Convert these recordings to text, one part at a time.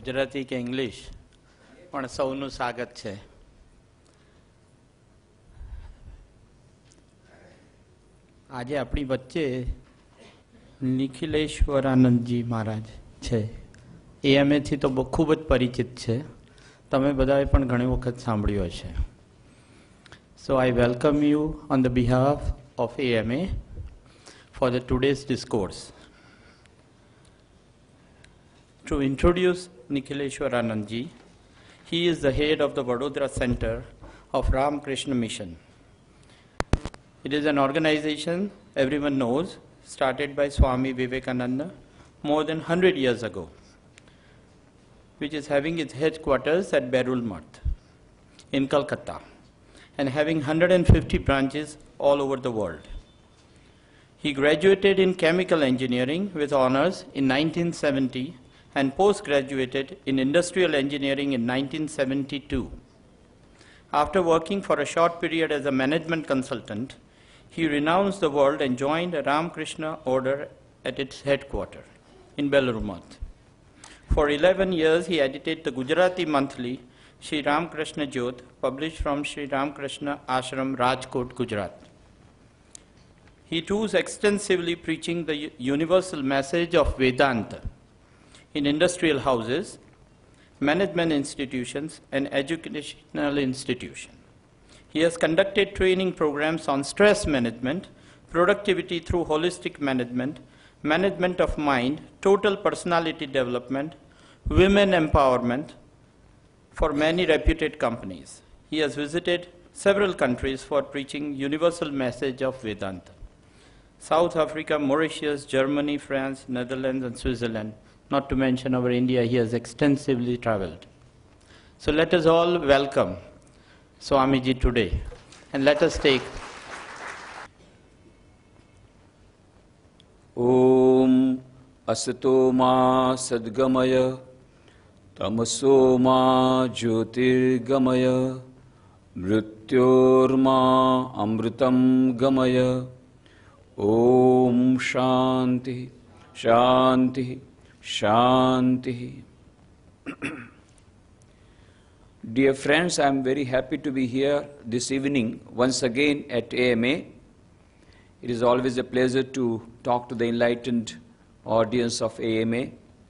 ગુજરાતી કે ઇંગ્લિશ પણ સૌનું સ્વાગત છે. આજે આપણી વચ્ચે નિખિલેશ્વરાનંદજી મહારાજ છે. AMA થી તો ખૂબ જ પરિચિત છે, તમે બધાએ પણ ઘણી વખત સાંભળ્યું હશે. So I welcome you on the behalf of AMA for the today's discourse. To introduce Nikhileshwaranandji, he is the head of the Vadodara Center of Ramakrishna Mission. It is an organization everyone knows, started by Swami Vivekananda more than 100 years ago, which is having its headquarters at Berul Math in Calcutta and having 150 branches all over the world. He graduated in chemical engineering with honors in 1970 and post-graduated in industrial engineering in 1972. After working for a short period as a management consultant, he renounced the world and joined a Ramakrishna order at its headquarters in Belur-Math. For 11 years, he edited the Gujarati monthly Shri Ramakrishna Jyot, published from Shri Ramakrishna Ashram, Rajkot, Gujarat. He too is extensively preaching the universal message of Vedanta in industrial houses, management institutions, and educational institutions. He has conducted training programs on stress management, productivity through holistic management, management of mind, total personality development, women empowerment for many reputed companies. He has visited several countries for preaching universal message of Vedanta. South Africa, Mauritius, Germany, France, Netherlands, and Switzerland, not to mention our India, he has extensively traveled. So let us all welcome Swamiji today, and let us take Om Asato Ma Sadgamaya Tamaso Ma Jyotirgamaya Mrityorma Amritam Gamaya. Om Shanti Shanti Shanti. Dear friends, I am very happy to be here this evening once again at AMA. It is always a pleasure to talk to the enlightened audience of AMA.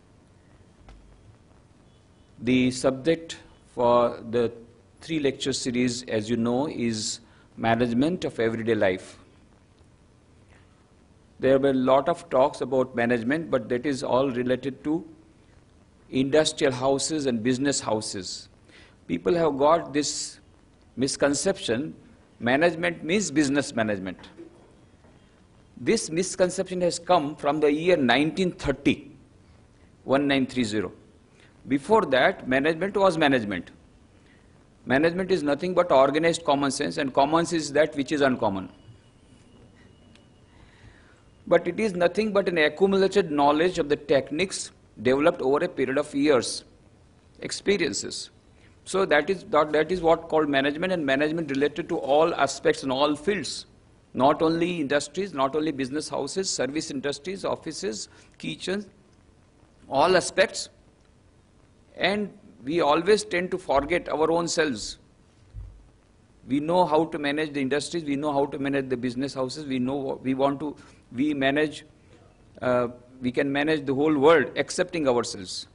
The subject for the 3 lecture series, as you know, is management of everyday life. There were a lot of talks about management, but that is all related to industrial houses and business houses. People have got this misconception, management means business management. This misconception has come from the year 1930, 1930. Before that, management was management. Management is nothing but organized common sense, and common sense is that which is uncommon. But it is nothing but an accumulated knowledge of the techniques developed over a period of years, experiences. So that is what called management, and management related to all aspects and all fields, not only industries, not only business houses, service industries, offices, kitchens, all aspects. And we always tend to forget our own selves. We know how to manage the industries, we know how to manage the business houses, we know what we want to, we can manage the whole world excepting ourselves.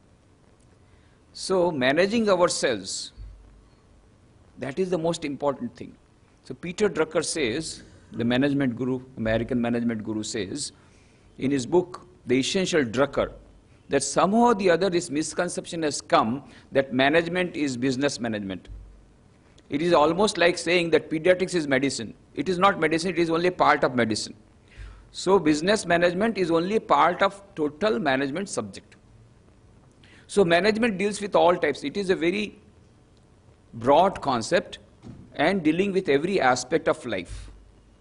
So managing ourselves, that is the most important thing. So Peter Drucker says, the management guru, American management guru says, in his book, The Essential Drucker, that somehow or the other this misconception has come that management is business management. It is almost like saying that pediatrics is medicine. It is not medicine, it is only part of medicine. So business management is only part of total management subject. So management deals with all types. It is a very broad concept and dealing with every aspect of life.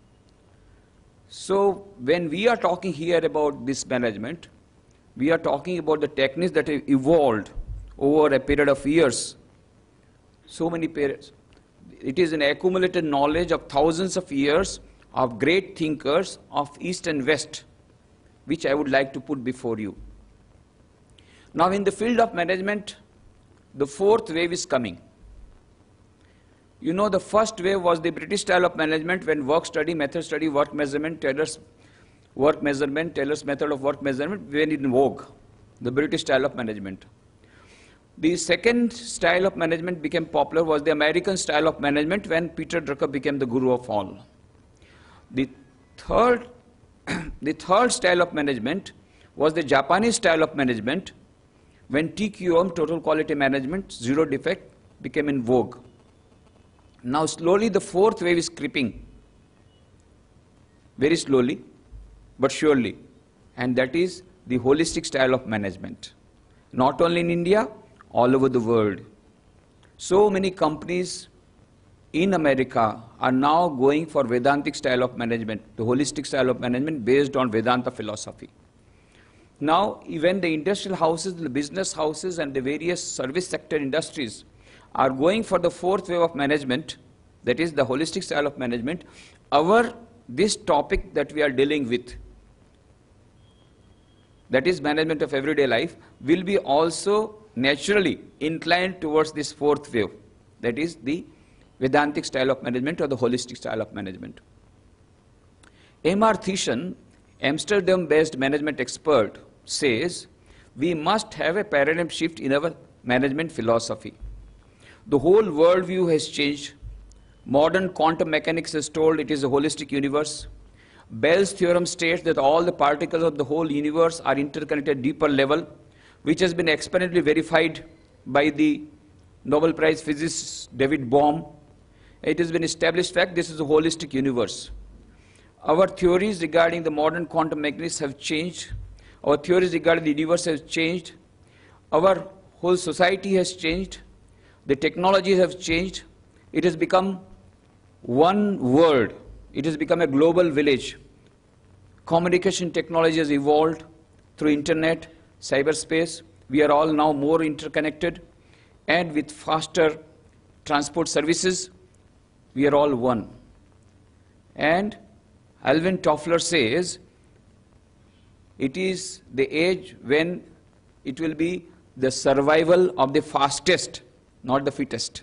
So when we are talking here about this management, we are talking about the techniques that have evolved over a period of years. So many periods. It is an accumulated knowledge of thousands of years of great thinkers of East and West, which I would like to put before you. Now in the field of management, the fourth wave is coming. You know, the first wave was the British style of management, when work study, method study, work measurement, Taylor's method of work measurement were in vogue, the British style of management. The second style of management became popular was the American style of management, when Peter Drucker became the guru of all. The third style of management was the Japanese style of management, when TQM, total quality management, zero defect, became in vogue. Now slowly the fourth wave is creeping, very slowly but surely, and that is the holistic style of management. Not only in India, all over the world. So many companies in America are now going for Vedantic style of management, the holistic style of management based on Vedanta philosophy. Now, even the industrial houses, the business houses, and the various service sector industries are going for the fourth wave of management, that is the holistic style of management. This topic that we are dealing with, that is management of everyday life, will be also naturally inclined towards this fourth wave, that is the Vedantic style of management or the holistic style of management. M.R. Thiessen, Amsterdam-based management expert, says we must have a paradigm shift in our management philosophy. The whole worldview has changed. Modern quantum mechanics has told it is a holistic universe. Bell's theorem states that all the particles of the whole universe are interconnected at deeper level, which has been experimentally verified by the Nobel Prize physicist David Bohm. It has been established fact this is a holistic universe. Our theories regarding the modern quantum mechanics have changed. Our theories regarding the universe have changed. Our whole society has changed. The technologies have changed. It has become one world. It has become a global village. Communication technology has evolved through internet, cyberspace. We are all now more interconnected, and with faster transport services, we are all one. And Alvin Toffler says it is the age when it will be the survival of the fastest, not the fittest.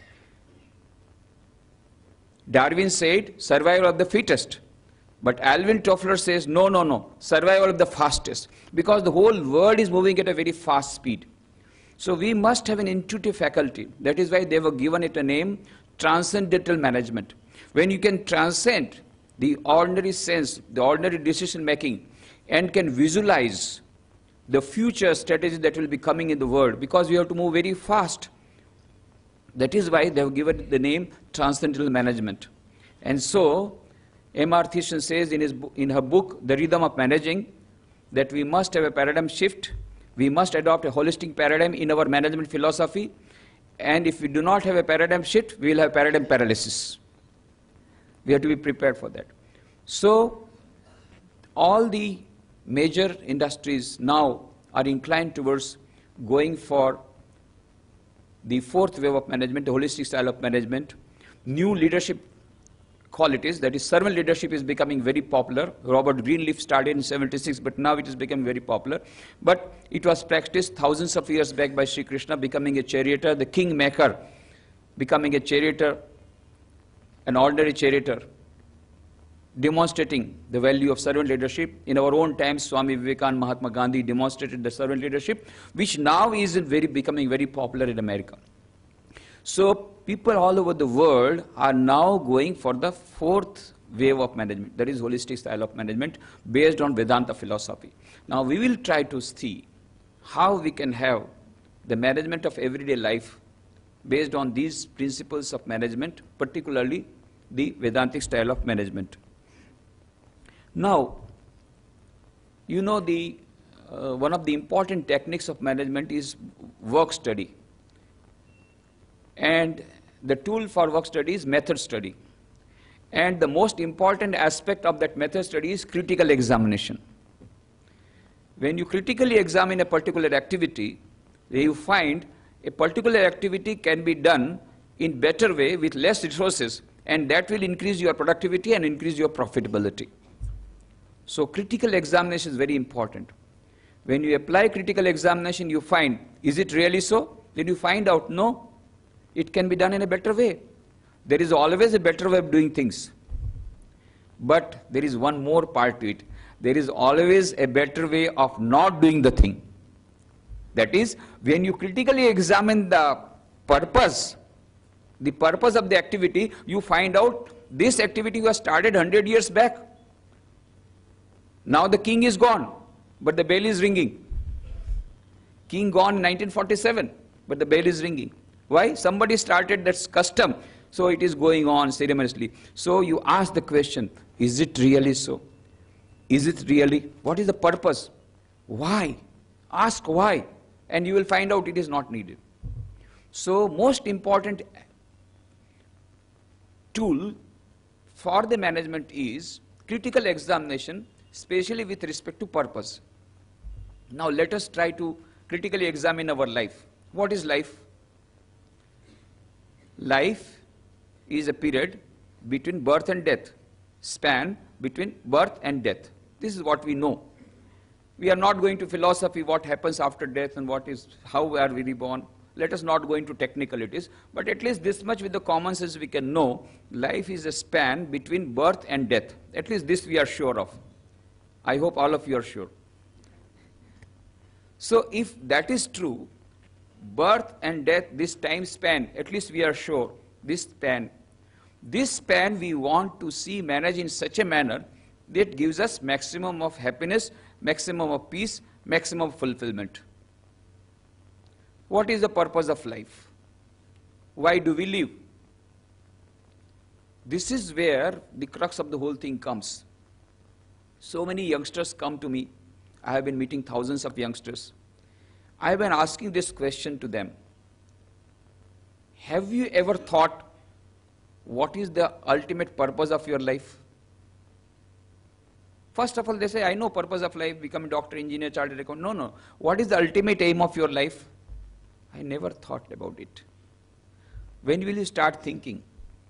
Darwin said survival of the fittest. But Alvin Toffler says, no, survival of the fastest. Because the whole world is moving at a very fast speed. So we must have an intuitive faculty. That is why they were given it a name, transcendental management. When you can transcend the ordinary sense, the ordinary decision making, and can visualize the future strategy that will be coming in the world, because we have to move very fast. That is why they have given the name transcendental management. And so, M.R. Thiessen says in her book, The Rhythm of Managing, that we must have a paradigm shift. We must adopt a holistic paradigm in our management philosophy. And if we do not have a paradigm shift, we will have paradigm paralysis. We have to be prepared for that. So, all the major industries now are inclined towards going for the fourth wave of management, the holistic style of management. New leadership qualities, that is servant leadership, is becoming very popular. Robert Greenleaf started in 76, but now it is becoming very popular. But it was practiced thousands of years back by Sri Krishna, becoming a charioteer, the kingmaker, becoming a charioteer, an ordinary charioteer, demonstrating the value of servant leadership. In our own times, Swami Vivekananda, Mahatma Gandhi demonstrated the servant leadership, which now is becoming very popular in America. So people all over the world are now going for the fourth wave of management, that is holistic style of management based on Vedanta philosophy. Now we will try to see how we can have the management of everyday life based on these principles of management, particularly the Vedantic style of management. Now, you know, one of the important techniques of management is work study. And the tool for work study is method study. And the most important aspect of that method study is critical examination. When you critically examine a particular activity, you find a particular activity can be done in better way with less resources, and that will increase your productivity and increase your profitability. So critical examination is very important. When you apply critical examination, you find, is it really so? Then you find out, no, it can be done in a better way. There is always a better way of doing things. But there is one more part to it. There is always a better way of not doing the thing. That is, when you critically examine the purpose of the activity, you find out this activity was started 100 years back. Now the king is gone, but the bell is ringing. King gone in 1947, but the bell is ringing. Why? Somebody started that custom, so it is going on ceremoniously. So you ask the question, is it really so? Is it really? What is the purpose? Why? Ask why, and you will find out it is not needed. So most important tool for the management is critical examination, especially with respect to purpose. Now let us try to critically examine our life. What is life? Life is a period between birth and death, span between birth and death. This is what we know. We are not going to philosophy, what happens after death and how are we reborn. Let us not go into technicalities, but at least this much with the common sense we can know, life is a span between birth and death. At least this we are sure of. I hope all of you are sure. So if that is true, birth and death, this time span, at least we are sure, this span we want to see managed in such a manner that gives us maximum of happiness, maximum of peace, maximum fulfillment. What is the purpose of life? Why do we live? This is where the crux of the whole thing comes. So many youngsters come to me. I have been meeting thousands of youngsters. I have been asking this question to them. Have you ever thought what is the ultimate purpose of your life? First of all, they say, I know purpose of life, become a doctor, engineer, chartered accountant. No. What is the ultimate aim of your life? I never thought about it. When will you start thinking?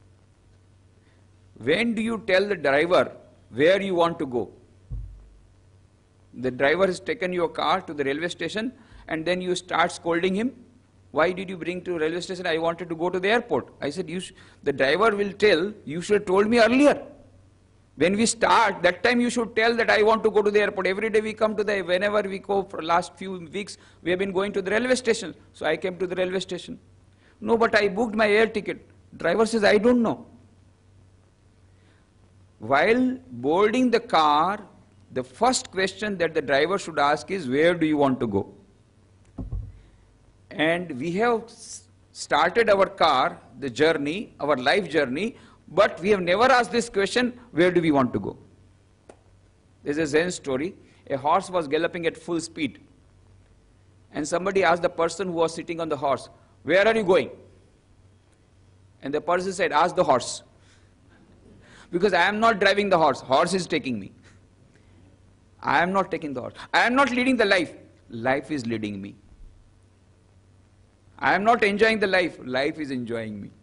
When do you tell the driver where you want to go? The driver has taken your car to the railway station and then you start scolding him. Why did you bring to railway station? I wanted to go to the airport. I said, the driver will tell, you should have told me earlier. When we start, that time you should tell that I want to go to the airport. Every day we come to whenever we go for last few weeks, we have been going to the railway station. So I came to the railway station. No, but I booked my air ticket. Driver says, I don't know. While boarding the car, the first question that the driver should ask is, where do you want to go? And we have started our car, the journey, our life journey, but we have never asked this question, where do we want to go? There's a Zen story. A horse was galloping at full speed. And somebody asked the person who was sitting on the horse, where are you going? And the person said, ask the horse. Because I am not driving the horse. Horse is taking me. I am not taking the horse. I am not leading the life. Life is leading me. I am not enjoying the life. Life is enjoying me.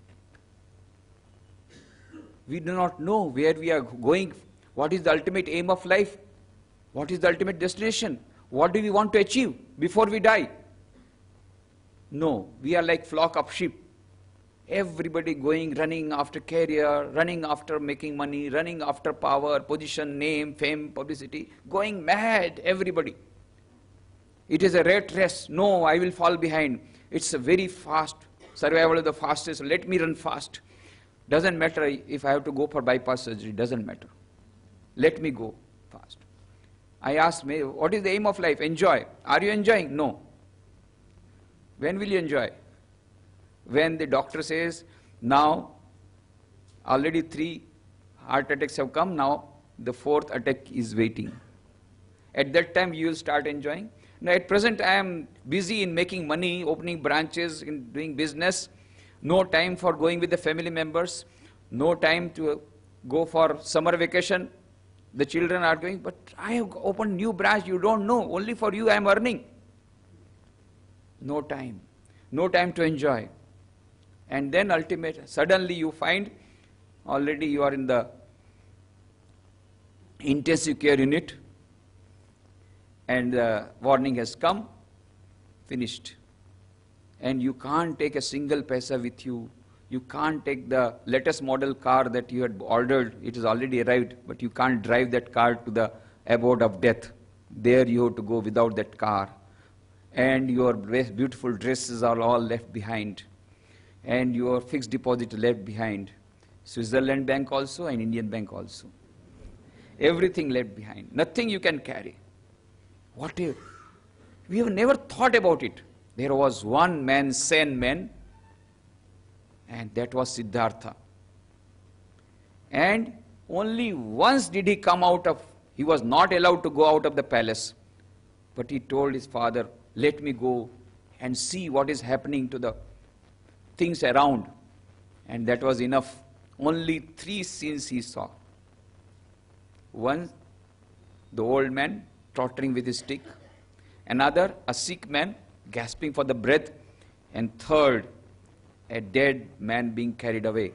We do not know where we are going. What is the ultimate aim of life? What is the ultimate destination? What do we want to achieve before we die? No, we are like flock of sheep. Everybody going, running after career, running after making money, running after power, position, name, fame, publicity, going mad, everybody. It is a rat race. No, I will fall behind. It's a very fast, survival of the fastest. Let me run fast. Doesn't matter if I have to go for bypass surgery, doesn't matter. Let me go fast. I asked me, what is the aim of life? Enjoy. Are you enjoying? No. When will you enjoy? When the doctor says, now already 3 heart attacks have come, now the 4th attack is waiting. At that time you will start enjoying. Now at present I am busy in making money, opening branches, in doing business. No time for going with the family members. No time to go for summer vacation. The children are going, but I have opened new branch, you don't know. Only for you I am earning. No time. No time to enjoy. And then suddenly you find already you are in the intensive care unit. and the warning has come, finished. And you can't take a single paisa with you. You can't take the latest model car that you had ordered. It has already arrived, but you can't drive that car to the abode of death. There you have to go without that car. And your beautiful dresses are all left behind. And your fixed deposit left behind. Switzerland bank also and Indian bank also. Everything left behind. Nothing you can carry. What if? We have never thought about it. There was one man, sane man, and that was Siddhartha. And only once did he come out of, he was not allowed to go out of the palace. But he told his father, let me go and see what is happening to the things around. And that was enough. Only 3 scenes he saw. One, the old man tottering with his stick. Another, a sick man gasping for the breath. And third, a dead man being carried away.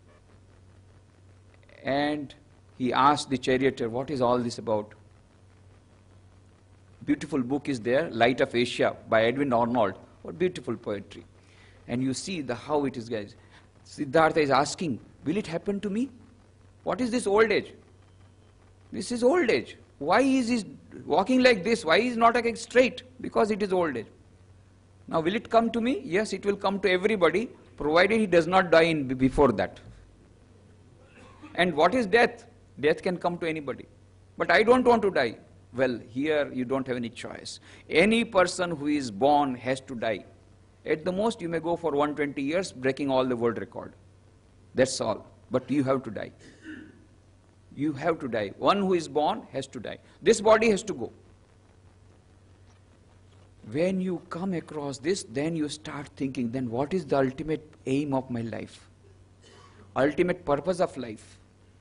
And he asked the charioteer, what is all this about? Beautiful book is there, Light of Asia by Edwin Arnold. What beautiful poetry. And you see how it is, guys. Siddhartha is asking, will it happen to me? What is this old age? This is old age. Why is he walking like this? Why is he not walking straight? Because it is old age. Now will it come to me? Yes, it will come to everybody, provided he does not die before that. And what is death? Death can come to anybody. But I don't want to die. Well, here you don't have any choice. Any person who is born has to die. At the most, you may go for 120 years, breaking all the world record. That's all. But you have to die. You have to die. One who is born has to die. This body has to go. When you come across this, then you start thinking, then what is the ultimate aim of my life? Ultimate purpose of life?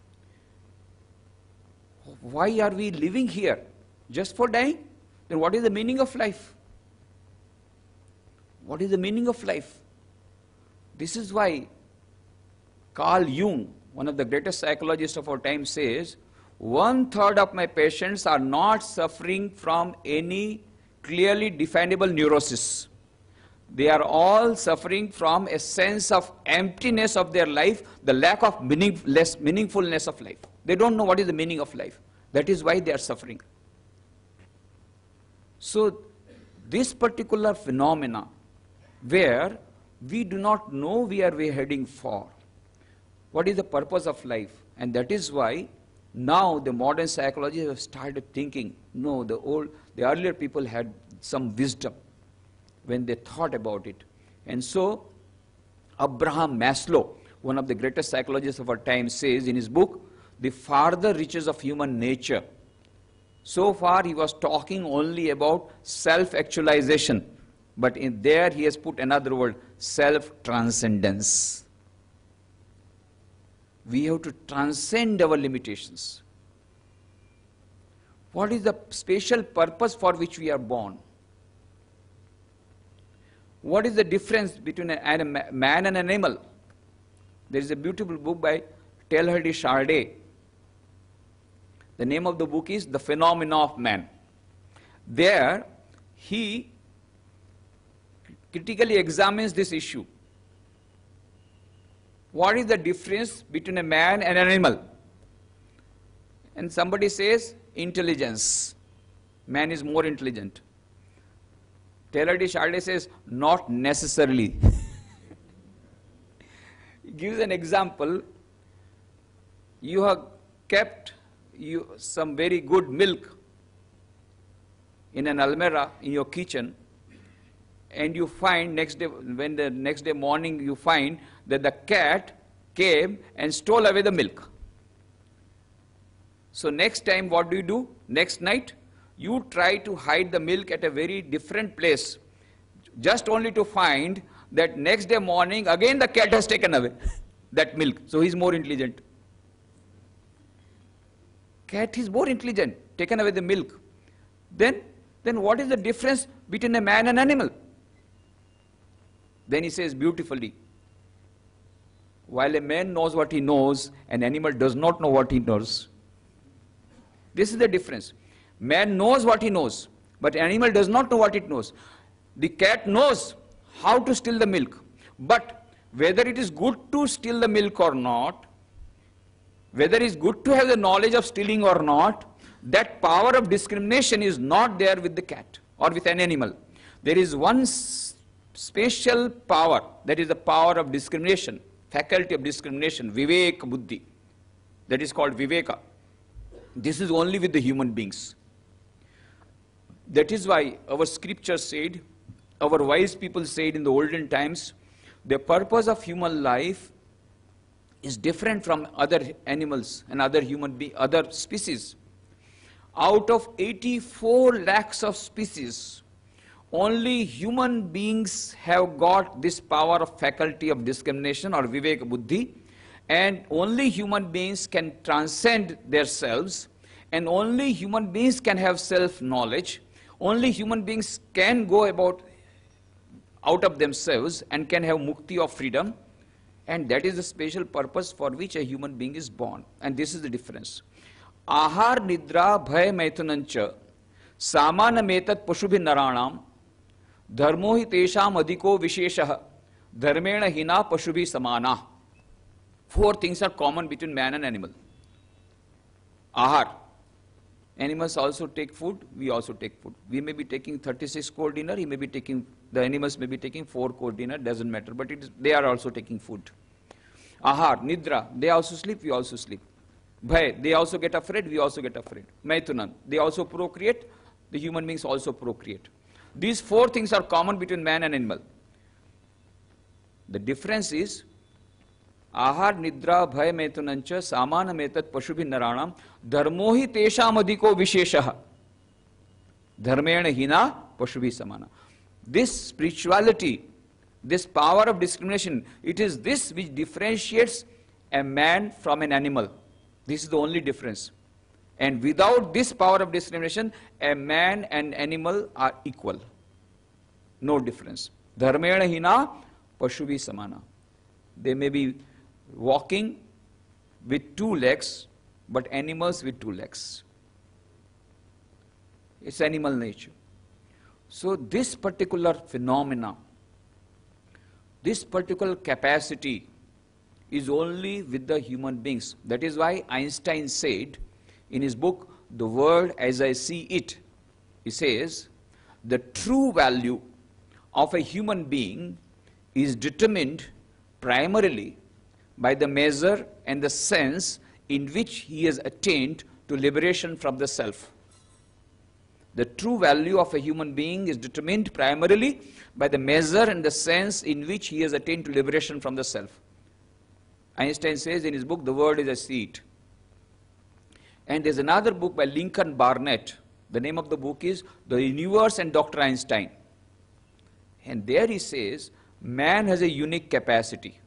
Why are we living here? Just for dying? Then what is the meaning of life? What is the meaning of life? This is why Carl Jung, one of the greatest psychologists of our time, says, 1/3 of my patients are not suffering from any clearly definable neurosis. They are all suffering from a sense of emptiness of their life, the lack of meaningfulness of life. They don't know what is the meaning of life. That is why they are suffering. So this particular phenomena, where we do not know where we are heading for, what is the purpose of life? And that is why now the modern psychologists have started thinking, no, the earlier people had some wisdom when they thought about it. And so Abraham Maslow, one of the greatest psychologists of our time, says in his book, The Farther Reaches of Human Nature. So far he was talking only about self-actualization, but in there he has put another word, self-transcendence. We have to transcend our limitations. What is the special purpose for which we are born? What is the difference between a man and an animal? There is a beautiful book by Teilhard de Chardin. The name of the book is The Phenomena of Man. There, he critically examines this issue. What is the difference between a man and an animal? And somebody says, intelligence. Man is more intelligent. Teilhard de Chardin says, not necessarily. He gives an example. You have kept some very good milk in an almirah in your kitchen, and you find next day, when the next day morning you find that the cat came and stole away the milk. So next time what do? Next night, you try to hide the milk at a very different place, just only to find that next day morning again the cat has taken away that milk. So he's more intelligent. Cat is more intelligent, taken away the milk. Then what is the difference between a man and an animal? Then he says beautifully, while a man knows what he knows, an animal does not know what he knows. This is the difference. Man knows what he knows. But animal does not know what it knows. The cat knows how to steal the milk, but whether it is good to steal the milk or not, whether it is good to have the knowledge of stealing or not, that power of discrimination is not there with the cat or with an animal. There is one special power, that is the power of discrimination, faculty of discrimination, vivek buddhi, that is called viveka. This is only with the human beings. That is why our scripture said, our wise people said in the olden times, the purpose of human life is different from other animals and other other species. Out of 84 lakhs of species, only human beings have got this power of faculty of discrimination or vivek buddhi, and only human beings can transcend themselves, and only human beings can have self-knowledge, only human beings can go about out of themselves and can have mukti of freedom, and that is the special purpose for which a human being is born. And this is the difference. Ahar nidra bhay maithunancha samana metat pashubhi naranam dharmo hi tesham adhiko visheshah dharmena hina pashubhi samana. 4 things are common between man and animal. Ahar. Animals also take food, we also take food. We may be taking 36-course dinner, the animals may be taking 4-course dinner, doesn't matter, but they are also taking food. Ahar, nidra, they also sleep, we also sleep. Bhay, they also get afraid, we also get afraid. Maithunan, they also procreate, the human beings also procreate. These 4 things are common between man and animal. The difference is, Ahar nidra bhay maithunancha samana metat pashubhi naranam dharmo hi tesham adhiko visheshah dharmena hina pashubhi samana. This spirituality, this power of discrimination, it is this which differentiates a man from an animal. This is the only difference. And without this power of discrimination, a man and animal are equal. No difference. Dharmena hina pashubhi samana. They may be walking with 2 legs, but animals with 2 legs. It's animal nature. So this particular phenomena, this particular capacity is only with the human beings. That is why Einstein said in his book, The World as I See It, he says, the true value of a human being is determined primarily by the measure and the sense in which he has attained to liberation from the self. The true value of a human being is determined primarily by the measure and the sense in which he has attained to liberation from the self. Einstein says in his book, The World as I See It. And there's another book by Lincoln Barnett. The name of the book is The Universe and Dr. Einstein. And there he says, man has a unique capacity.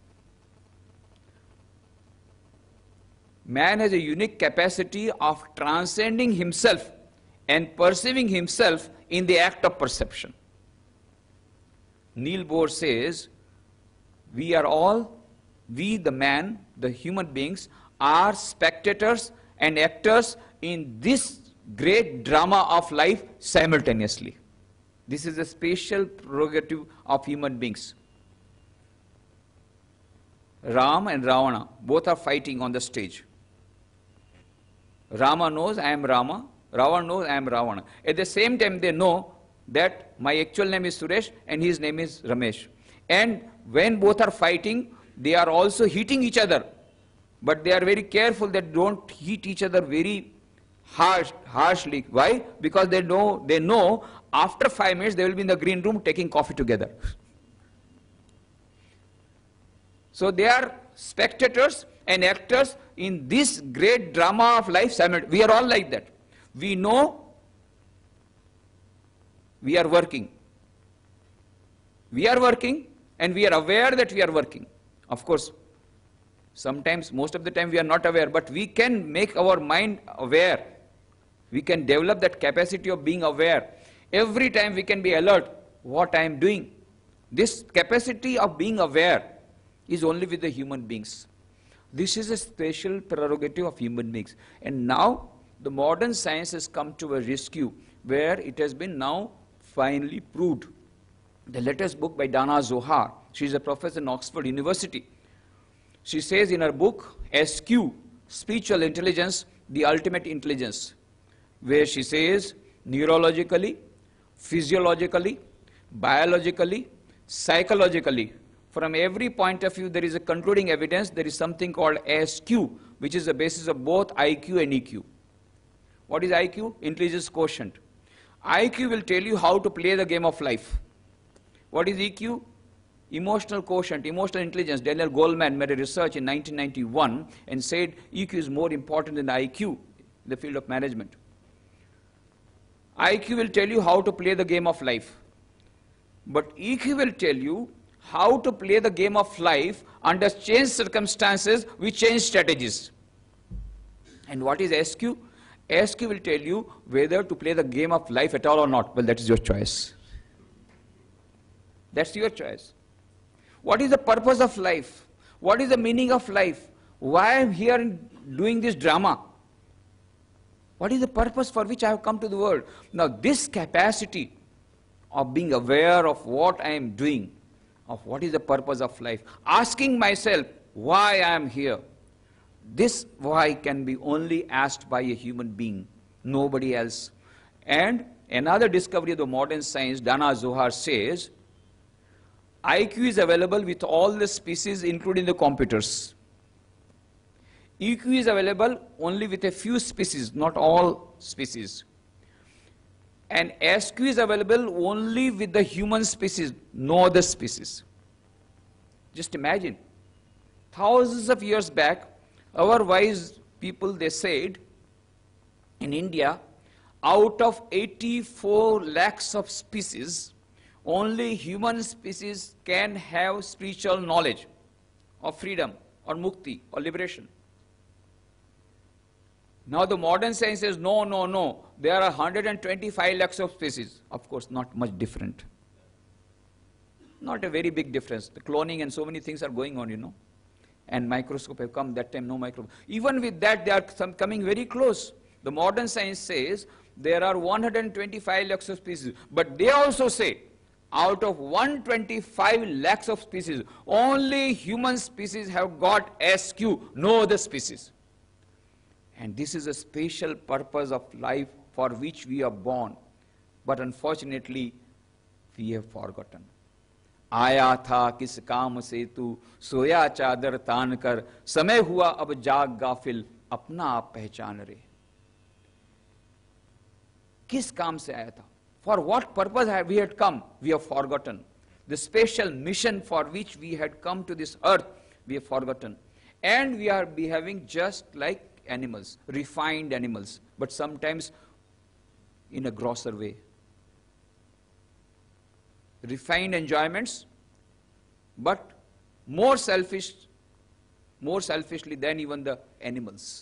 Man has a unique capacity of transcending himself and perceiving himself in the act of perception. Niels Bohr says, we are all, we the man, the human beings, are spectators and actors in this great drama of life simultaneously. This is a special prerogative of human beings. Ram and Ravana, both are fighting on the stage. Rama knows I am Rama, Ravana knows I am Ravana. At the same time they know that my actual name is Suresh and his name is Ramesh. And when both are fighting, they are also hitting each other. But they are very careful that don't hit each other very harshly. Why? Because they know after 5 minutes they will be in the green room taking coffee together. So they are spectators and actors in this great drama of life. We are all like that. We know we are working. We are working and we are aware that we are working. Of course, sometimes, most of the time we are not aware, but we can make our mind aware. We can develop that capacity of being aware. Every time we can be alert what I am doing. This capacity of being aware is only with the human beings. This is a special prerogative of human beings. And now the modern science has come to a rescue where it has been now finally proved. The latest book by Dana Zohar, she is a professor in Oxford University. She says in her book, SQ, Spiritual Intelligence, the Ultimate Intelligence, where she says neurologically, physiologically, biologically, psychologically, from every point of view there is a concluding evidence, there is something called SQ, which is the basis of both IQ and EQ. What is IQ? Intelligence quotient. IQ will tell you how to play the game of life. What is EQ? Emotional quotient, emotional intelligence. Daniel Goleman made a research in 1991 and said EQ is more important than IQ in the field of management. IQ will tell you how to play the game of life. But EQ will tell you how to play the game of life under changed circumstances with changed strategies. And what is SQ? SQ will tell you whether to play the game of life at all or not. Well, that is your choice. That's your choice. What is the purpose of life? What is the meaning of life? Why I am here doing this drama? What is the purpose for which I have come to the world? Now, this capacity of being aware of what I am doing, of what is the purpose of life, asking myself why I am here, this why can be only asked by a human being, nobody else. And another discovery of the modern science, Dana Zohar says, IQ is available with all the species, including the computers. EQ is available only with a few species, not all species. And SQ is available only with the human species, no other species. Just imagine, thousands of years back, our wise people, they said, in India, out of 84 lakhs of species, only human species can have spiritual knowledge of freedom or mukti or liberation. Now the modern science says, no, no, no, there are 125 lakhs of species. Of course, not much different. Not a very big difference. The cloning and so many things are going on, you know. And microscope have come, that time no microscope. Even with that, they are coming very close. The modern science says there are 125 lakhs of species. But they also say, out of 125 lakhs of species, only human species have got SQ, no other species. And this is a special purpose of life for which we are born. But unfortunately, we have forgotten. आया था किस काम से तू सोया चादर तान कर समय हुआ अब जाग गाफिल अपना आप पहचान रे. किस काम से आया था? For what purpose have we had come? We have forgotten. The special mission for which we had come to this earth, we have forgotten. And we are behaving just like animals, refined animals, but sometimes in a grosser way. Refined enjoyments, but more selfishly than even the animals.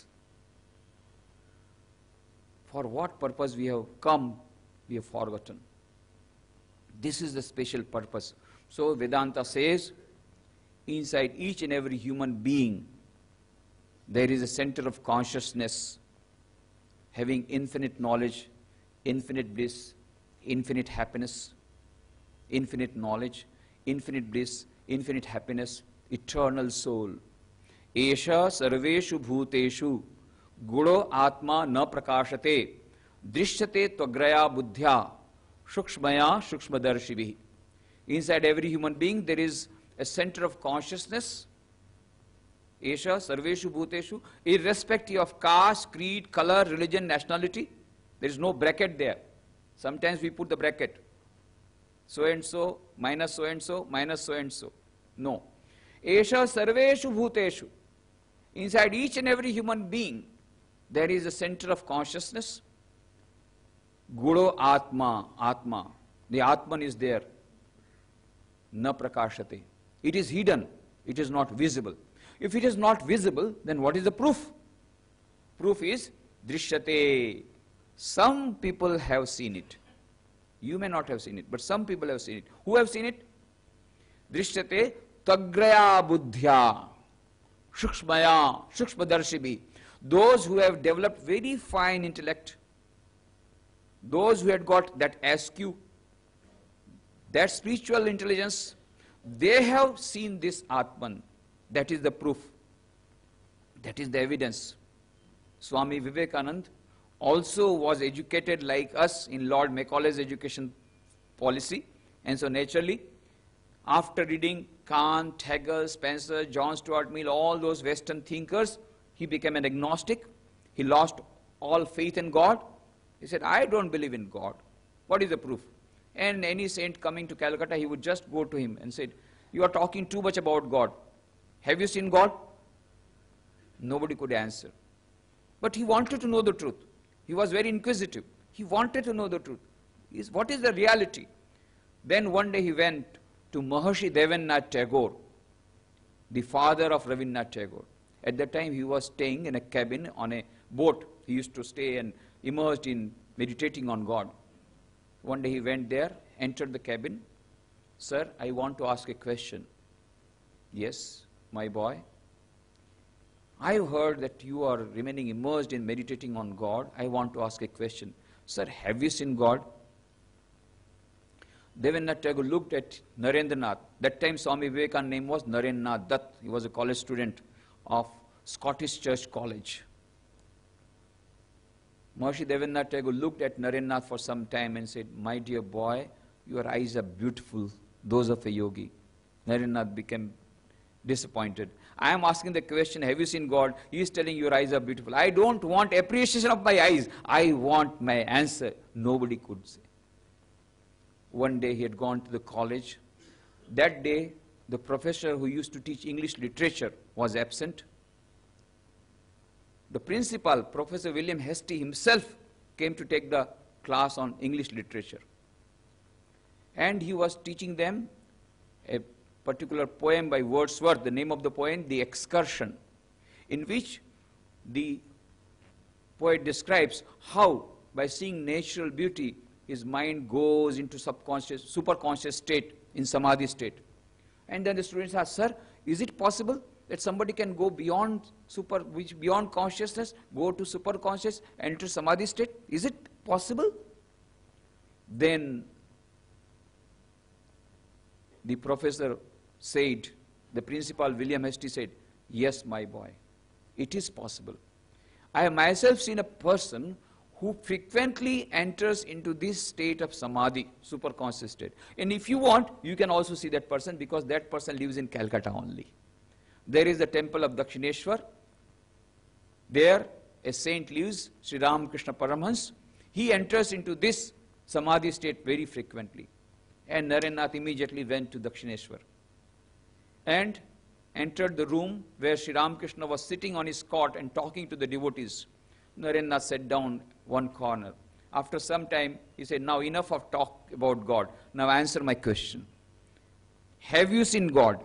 For what purpose we have come, we have forgotten. This is the special purpose. So Vedanta says, inside each and every human being, there is a center of consciousness having infinite knowledge, infinite bliss, infinite happiness, infinite knowledge, infinite bliss, infinite happiness, eternal soul. Esha sarveshu bhuteshu gudo atma na prakashate drishyate tvagraya buddhya shukshmaya shukshmadarshibhi. Inside every human being there is a center of consciousness. Esha sarveshu bhuteshu, irrespective of caste, creed, color, religion, nationality. There is no bracket there. Sometimes we put the bracket. So and so, minus so and so, minus so and so. No. Esha sarveshu bhuteshu. Inside each and every human being, there is a center of consciousness. Gudo atma, atma. The atman is there. Na prakashate. It is hidden. It is not visible. If it is not visible, then what is the proof? Proof is drishyate. Some people have seen it. You may not have seen it, but some people have seen it. Who have seen it? Drishyate tagraya buddhya shukshmaya shukshmadarshibi. Those who have developed very fine intellect, those who had got that SQ, that spiritual intelligence, they have seen this Atman. That is the proof. That is the evidence. Swami Vivekananda also was educated like us in Lord Macaulay's education policy, and so naturally, after reading Kant, Hegel, Spencer, John Stuart Mill, all those Western thinkers, he became an agnostic. He lost all faith in God. He said, I don't believe in God. What is the proof? And any saint coming to Calcutta, he would just go to him and said, you are talking too much about God. Have you seen God? Nobody could answer. But he wanted to know the truth. He was very inquisitive. He wanted to know the truth. What is the reality? Then one day he went to Maharishi Devennath Tagore, the father of Rabindranath Tagore. At that time he was staying in a cabin on a boat. He used to stay and immersed in meditating on God. One day he went there, entered the cabin. Sir, I want to ask a question. Yes, my boy. I've heard that you are remaining immersed in meditating on God. I want to ask a question. Sir, have you seen God? Devennath Tagore looked at Narendranath. That time Swami Vivekananda's name was Narendranath Dutt. He was a college student of Scottish Church College. Maharishi Devennath Tagore looked at Narendranath for some time and said, my dear boy, your eyes are beautiful, those of a yogi. Narendranath became disappointed. I am asking the question, have you seen God? He is telling your eyes are beautiful. I don't want appreciation of my eyes. I want my answer. Nobody could say. One day he had gone to the college. That day, the professor who used to teach English literature was absent. The principal, Professor William Hastie himself, came to take the class on English literature. And he was teaching them a particular poem by Wordsworth, the name of the poem, The Excursion, in which the poet describes how, by seeing natural beauty, his mind goes into superconscious state, in samadhi state. And then the students ask, sir, is it possible that somebody can go beyond consciousness, go to superconscious, enter samadhi state? Is it possible? Then the professor said, the principal William Hastie said, yes, my boy, it is possible. I have myself seen a person who frequently enters into this state of samadhi, superconscious state. And if you want, you can also see that person, because that person lives in Calcutta only. There is the temple of Dakshineshwar. There a saint lives, Sri Ramakrishna Paramhans. He enters into this samadhi state very frequently. And Narendranath immediately went to Dakshineshwar and entered the room where Sri Ramakrishna was sitting on his cot and talking to the devotees. Narendranath sat down one corner. After some time, he said, now enough of talk about God. Now answer my question. Have you seen God?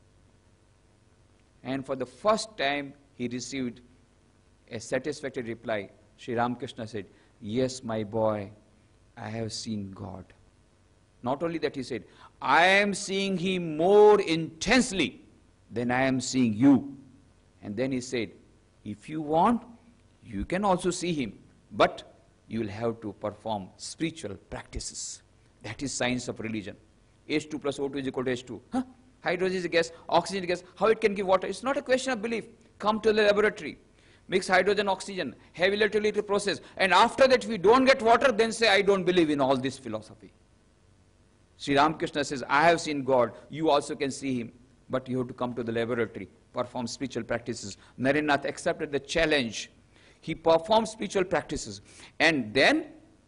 And for the first time, he received a satisfactory reply. Sri Ramakrishna said, yes, my boy, I have seen God. Not only that, he said, I am seeing him more intensely than I am seeing you. And then he said, if you want, you can also see him, but you will have to perform spiritual practices. That is science of religion. H2 plus O2 is equal to H2. Huh? Hydrogen is a gas, oxygen is a gas. How it can give water? It's not a question of belief. Come to the laboratory, mix hydrogen, oxygen, have a little process. And after that, if we don't get water, then say, I don't believe in all this philosophy. Sri Ramakrishna says, I have seen God. You also can see him. But you have to come to the laboratory, perform spiritual practices. Narendranath accepted the challenge. He performed spiritual practices. And then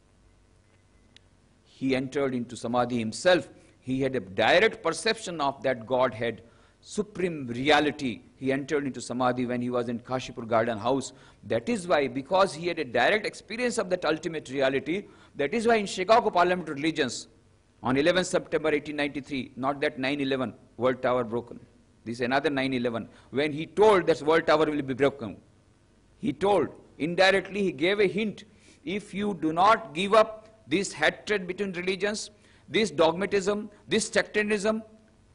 he entered into samadhi himself. He had a direct perception of that Godhead, supreme reality. He entered into samadhi when he was in Kashipur Garden House. That is why, because he had a direct experience of that ultimate reality, that is why in Chicago Parliamentary Religions, on 11 September 1893, not that 9/11, World Tower broken. This is another 9/11. When he told that World Tower will be broken, he told, indirectly he gave a hint, if you do not give up this hatred between religions, this dogmatism, this sectarianism,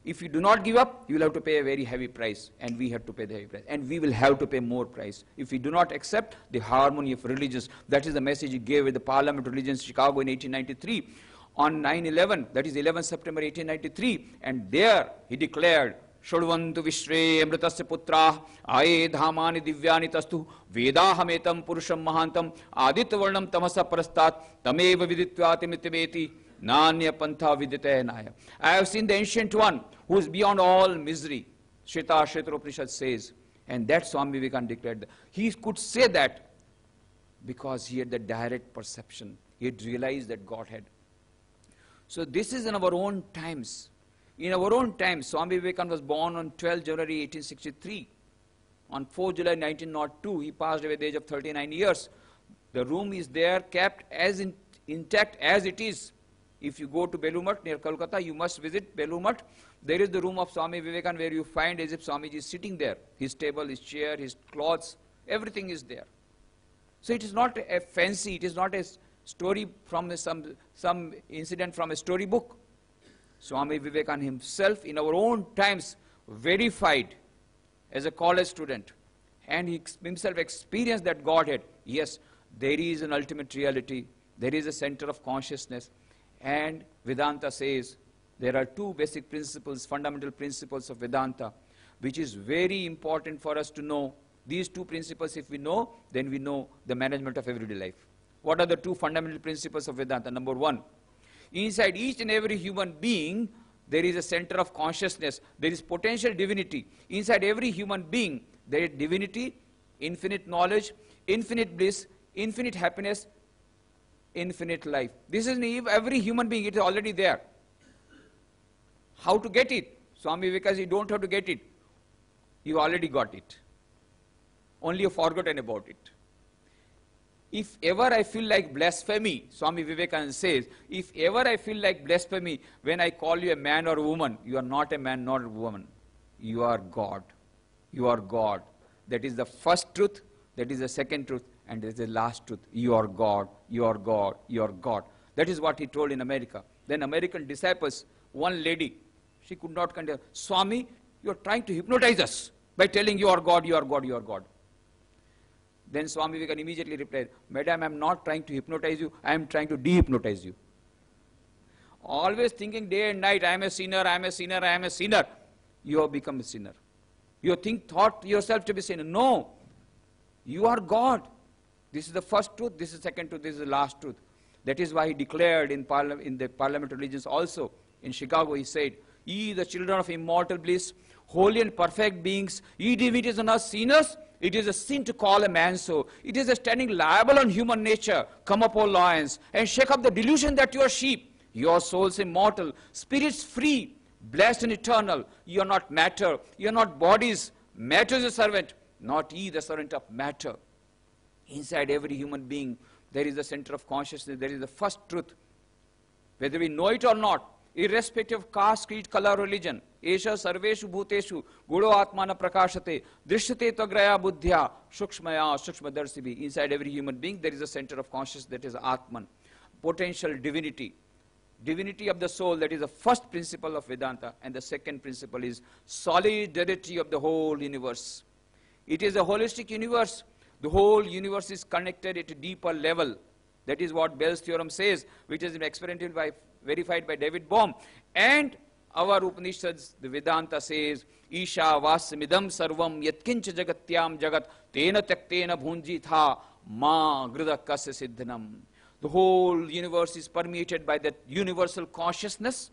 If you do not give up, you will have to pay a very heavy price, and we have to pay the heavy price, and we will have to pay more price if we do not accept the harmony of religions. That is the message he gave at the Parliament of Religions, Chicago in 1893. On 9/11, that is 11 September 1893, and there he declared, Shudvantu Vishre Amritasya Putra Aye Dhamani Divyani Tastu Vedahametam Purusham Mahantam Adityavarnam Tamasa Prastat Tameva Viditvati Mitimeti Nanya Pantha Vidite Naya. I have seen the ancient one who is beyond all misery. Shweta Kshetropanishad says, and that Swami Vivekananda declared. He could say that because he had the direct perception. He had realized that Godhead. So this is in our own times. In our own times, Swami Vivekananda was born on 12 January 1863. On 4 July 1902, he passed away at the age of 39 years. The room is there kept as intact as it is. If you go to Belumat near Kolkata, you must visit Belumat. There is the room of Swami Vivekananda where you find as if Swamiji is sitting there. His table, his chair, his clothes, everything is there. So it is not a fancy, it is not a story from some incident from a storybook. Swami Vivekananda himself in our own times verified as a college student, and he himself experienced that Godhead. Yes, there is an ultimate reality, there is a center of consciousness, and Vedanta says there are two basic principles, fundamental principles of Vedanta, which is very important for us to know. These two principles, if we know, then we know the management of everyday life. What are the two fundamental principles of Vedanta? Number one, inside each and every human being, there is a center of consciousness. There is potential divinity. Inside every human being, there is divinity, infinite knowledge, infinite bliss, infinite happiness, infinite life. This is in every human being. It is already there. How to get it? Swami Vivekananda, you don't have to get it. You already got it. Only you've forgotten about it. If ever I feel like blasphemy, Swami Vivekananda says, if ever I feel like blasphemy when I call you a man or a woman, you are not a man nor a woman. You are God. You are God. That is the first truth, that is the second truth, and that is the last truth. You are God, you are God, you are God. That is what he told in America. Then American disciples, one lady, she could not contain, Swami, you are trying to hypnotize us by telling you are God, you are God, you are God. Then Swami Vivekananda immediately replied, Madam, I am not trying to hypnotize you, I am trying to dehypnotize you. Always thinking day and night, I am a sinner, I am a sinner, I am a sinner. You have become a sinner. You thought yourself to be a sinner. No, you are God. This is the first truth, this is the second truth, this is the last truth. That is why he declared in the Parliament of Religions also, in Chicago, he said, ye the children of immortal bliss, holy and perfect beings, ye divinities and us sinners, it is a sin to call a man so. It is a standing liable on human nature. Come up, O lions, and shake up the delusion that you are sheep. Your souls immortal, spirits free, blessed and eternal. You are not matter, you are not bodies. Matter is a servant, not ye the servant of matter. Inside every human being, there is the center of consciousness, there is the first truth. Whether we know it or not, irrespective of caste, creed, color, religion, Esha sarveshu bhuteshu gudo atmana prakashate drishyate tvagraya buddhya shukshmaya shukshmadarsibi. Inside every human being there is a center of consciousness, that is Atman. Potential divinity. Divinity of the soul, that is the first principle of Vedanta, and the second principle is solidarity of the whole universe. It is a holistic universe. The whole universe is connected at a deeper level. That is what Bell's theorem says, which has been verified by David Bohm. And our Upanishads, the Vedanta says, Isha vasamidam sarvam yatkincha jagatyam jagat tena taktena bhunjitha ma grida kasya siddhanam. The whole universe is permeated by that universal consciousness.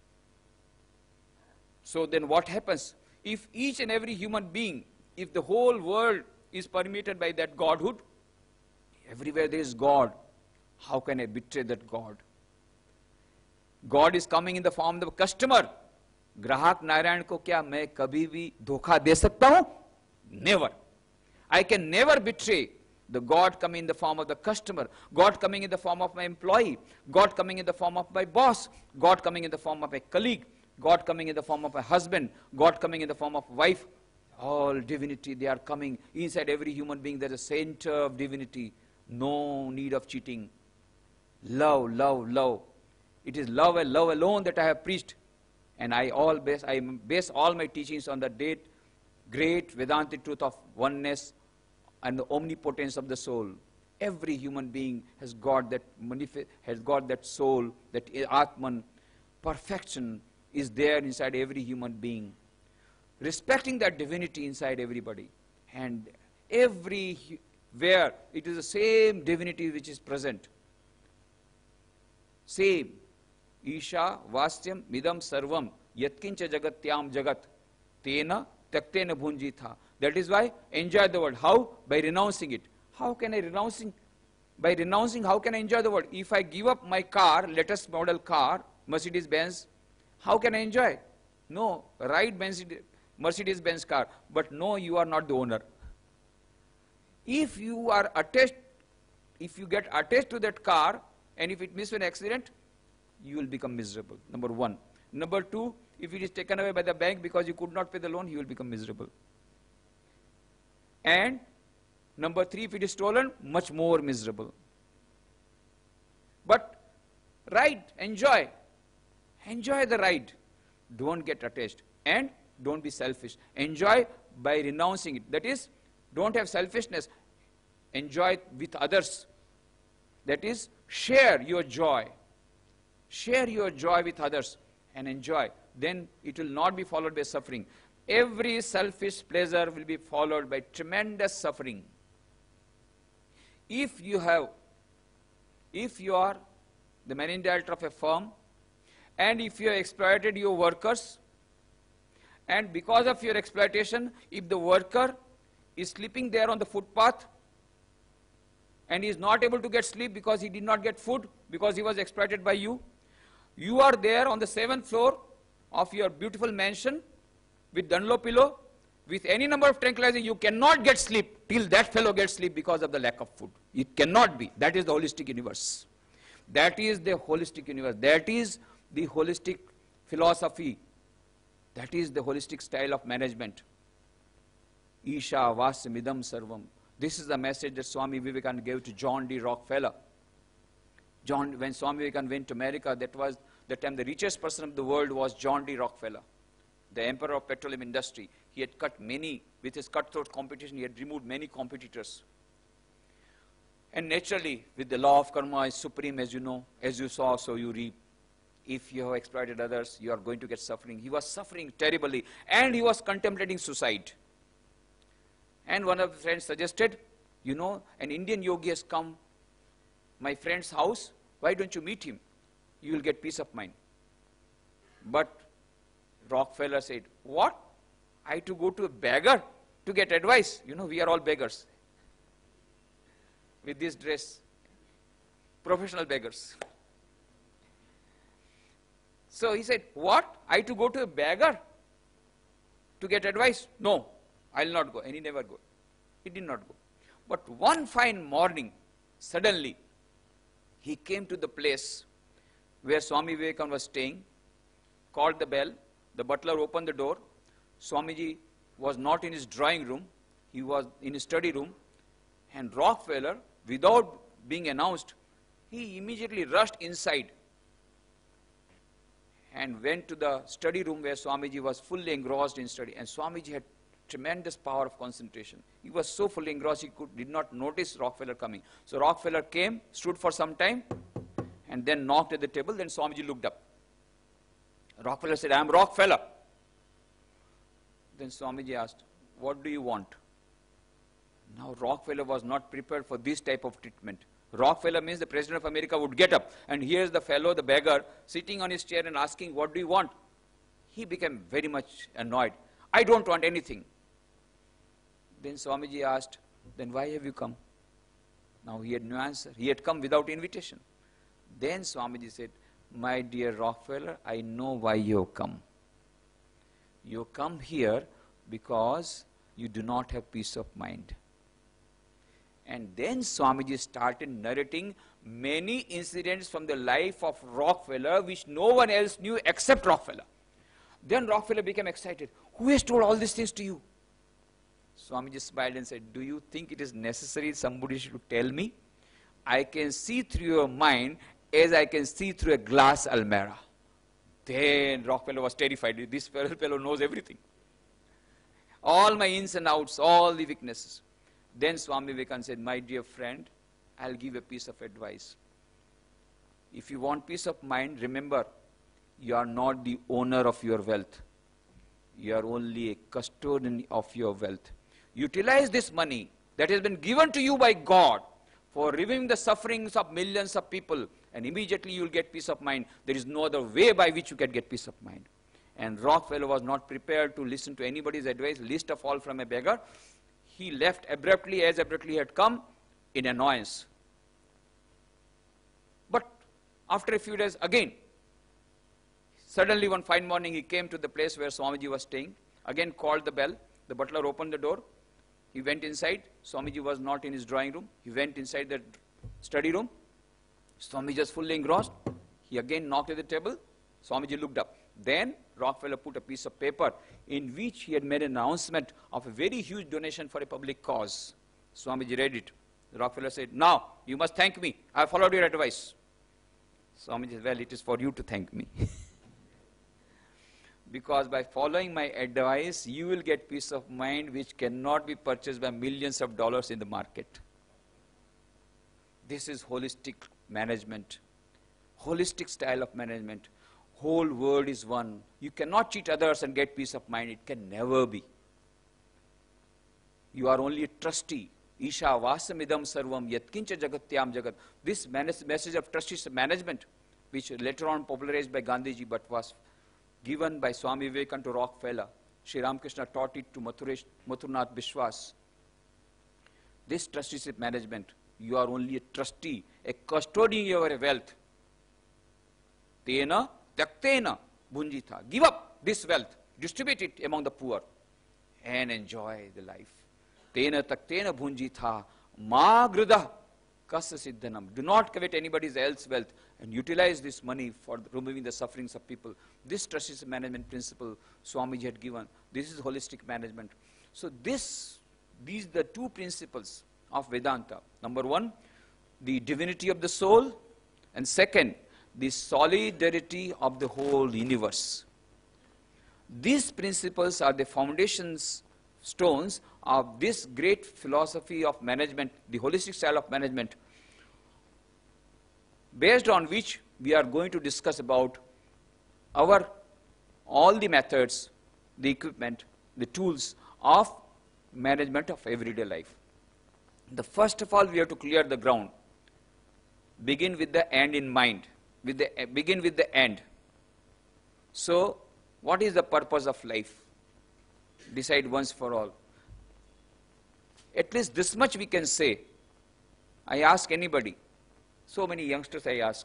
So then what happens? If each and every human being, if the whole world is permeated by that Godhood, everywhere there is God, how can I betray that God? God is coming in the form of a customer. ग्राहक नारायण को क्या मैं कभी भी धोखा दे सकता हूं? Never. I can never betray the God coming in the form of the customer, God coming in the form of my employee, God coming in the form of my boss, God coming in the form of a colleague, God coming in the form of a husband, God coming in the form of wife. All divinity, they are coming inside every human being. There is a center of divinity. No need of cheating. Love, love, love. It is love and love alone that I have preached. And I base all my teachings on the great Vedantic truth of oneness and the omnipotence of the soul. Every human being has got that soul, that Atman. Perfection is there inside every human being. Respecting that divinity inside everybody. And everywhere, it is the same divinity which is present. Same. Isha Vastyam Midam Sarvam Yatkincha Jagatyam Jagat Tena Taktena Bhunjitha. That is why enjoy the world. How? By renouncing it. How can I by renouncing, how can I enjoy the world? If I give up my car, latest model car, Mercedes-Benz, how can I enjoy? No, ride Mercedes-Benz car, but no, you are not the owner. If you are attached, if you get attached to that car, and if it misses an accident, you will become miserable, number one. Number two, if it is taken away by the bank because you could not pay the loan, you will become miserable. And number three, if it is stolen, much more miserable. But ride, enjoy the ride. Don't get attached and don't be selfish. Enjoy by renouncing it. That is, don't have selfishness. Enjoy with others. That is, share your joy. Share your joy with others and enjoy. Then it will not be followed by suffering. Every selfish pleasure will be followed by tremendous suffering. If you are the managing director of a firm, and if you have exploited your workers, and because of your exploitation, if the worker is sleeping there on the footpath, and he is not able to get sleep because he did not get food, because he was exploited by you, you are there on the 7th floor of your beautiful mansion with Dunlop pillow, with any number of tranquilizers, you cannot get sleep till that fellow gets sleep because of the lack of food. It cannot be. That is the holistic universe. That is the holistic universe. That is the holistic philosophy. That is the holistic style of management. Isha Vasamidam Sarvam. This is the message that Swami Vivekananda gave to John D. Rockefeller. When Swami Vivekananda went to America, that was the time the richest person of the world was John D. Rockefeller, the emperor of petroleum industry. He had cut many, with his cutthroat competition, he had removed many competitors. And naturally, with the law of karma is supreme, as you know, as you saw, so you reap. If you have exploited others, you are going to get suffering. He was suffering terribly, and he was contemplating suicide. And one of his friends suggested, you know, an Indian yogi has come, my friend's house, why don't you meet him? You will get peace of mind. But Rockefeller said, what? I to go to a beggar to get advice? You know, we are all beggars. With this dress, professional beggars. So he said, what? I to go to a beggar to get advice? No, I'll not go. And he never go. He did not go. But one fine morning, suddenly, he came to the place where Swami Vivekananda was staying, called the bell, the butler opened the door. Swamiji was not in his drawing room, he was in his study room, and Rockefeller, without being announced, he immediately rushed inside and went to the study room where Swamiji was fully engrossed in study. And Swamiji had tremendous power of concentration. He was so fully engrossed he did not notice Rockefeller coming. So Rockefeller came, stood for some time, and then knocked at the table. Then Swamiji looked up. Rockefeller said, I am Rockefeller. Then Swamiji asked, what do you want? Now Rockefeller was not prepared for this type of treatment. Rockefeller means the President of America would get up, and here's the fellow, the beggar, sitting on his chair and asking, what do you want? He became very much annoyed. I don't want anything. Then Swamiji asked, then why have you come? Now he had no answer. He had come without invitation. Then Swamiji said, my dear Rockefeller, I know why you have come. You come here because you do not have peace of mind. And then Swamiji started narrating many incidents from the life of Rockefeller which no one else knew except Rockefeller. Then Rockefeller became excited. Who has told all these things to you? Swamiji smiled and said, do you think it is necessary somebody should tell me? I can see through your mind as I can see through a glass almirah. Then Rockefeller was terrified. This fellow knows everything. All my ins and outs, all the weaknesses. Then Swami Vivekananda said, my dear friend, I'll give a piece of advice. If you want peace of mind, remember, you are not the owner of your wealth. You are only a custodian of your wealth. Utilize this money that has been given to you by God for relieving the sufferings of millions of people, and immediately you will get peace of mind. There is no other way by which you can get peace of mind. And Rockefeller was not prepared to listen to anybody's advice, least of all from a beggar. He left abruptly, as abruptly he had come, in annoyance. But after a few days, again, suddenly one fine morning, he came to the place where Swamiji was staying, again called the bell. The butler opened the door. He went inside. Swamiji was not in his drawing room. He went inside the study room. Swamiji was fully engrossed. He again knocked at the table. Swamiji looked up. Then Rockefeller put a piece of paper in which he had made an announcement of a very huge donation for a public cause. Swamiji read it. Rockefeller said, now you must thank me. I followed your advice. Swamiji said, well, it is for you to thank me. Because by following my advice, you will get peace of mind which cannot be purchased by millions of dollars in the market. This is holistic management, holistic style of management. Whole world is one. You cannot cheat others and get peace of mind. It can never be. You are only a trustee. Isha vasamidam sarvam yatkincha jagatyam jagat. This message of trusteeship management, which later on popularized by Gandhiji but was given by Swami Vivekananda to Rockefeller. Sri Ramakrishna taught it to Mathurnath Bishwas. This trusteeship management, you are only a trustee, a custodian of your wealth. Tena tyaktena bhunjitha. Give up this wealth, distribute it among the poor, and enjoy the life. Tena taktena bhunjitha ma grida kasa siddhanam. Do not covet anybody else's wealth and utilize this money for removing the sufferings of people. This trusteeship management principle Swamiji had given. This is holistic management. So these are the two principles of Vedanta. Number one, the divinity of the soul, and second, the solidarity of the whole universe. These principles are the foundations stones of this great philosophy of management, the holistic style of management, based on which we are going to discuss about all the methods, the equipment, the tools of management of everyday life. The first of all, we have to clear the ground. Begin with the end in mind. Begin with the end. So, what is the purpose of life? Decide once for all. At least this much we can say. I ask anybody, so many youngsters I ask,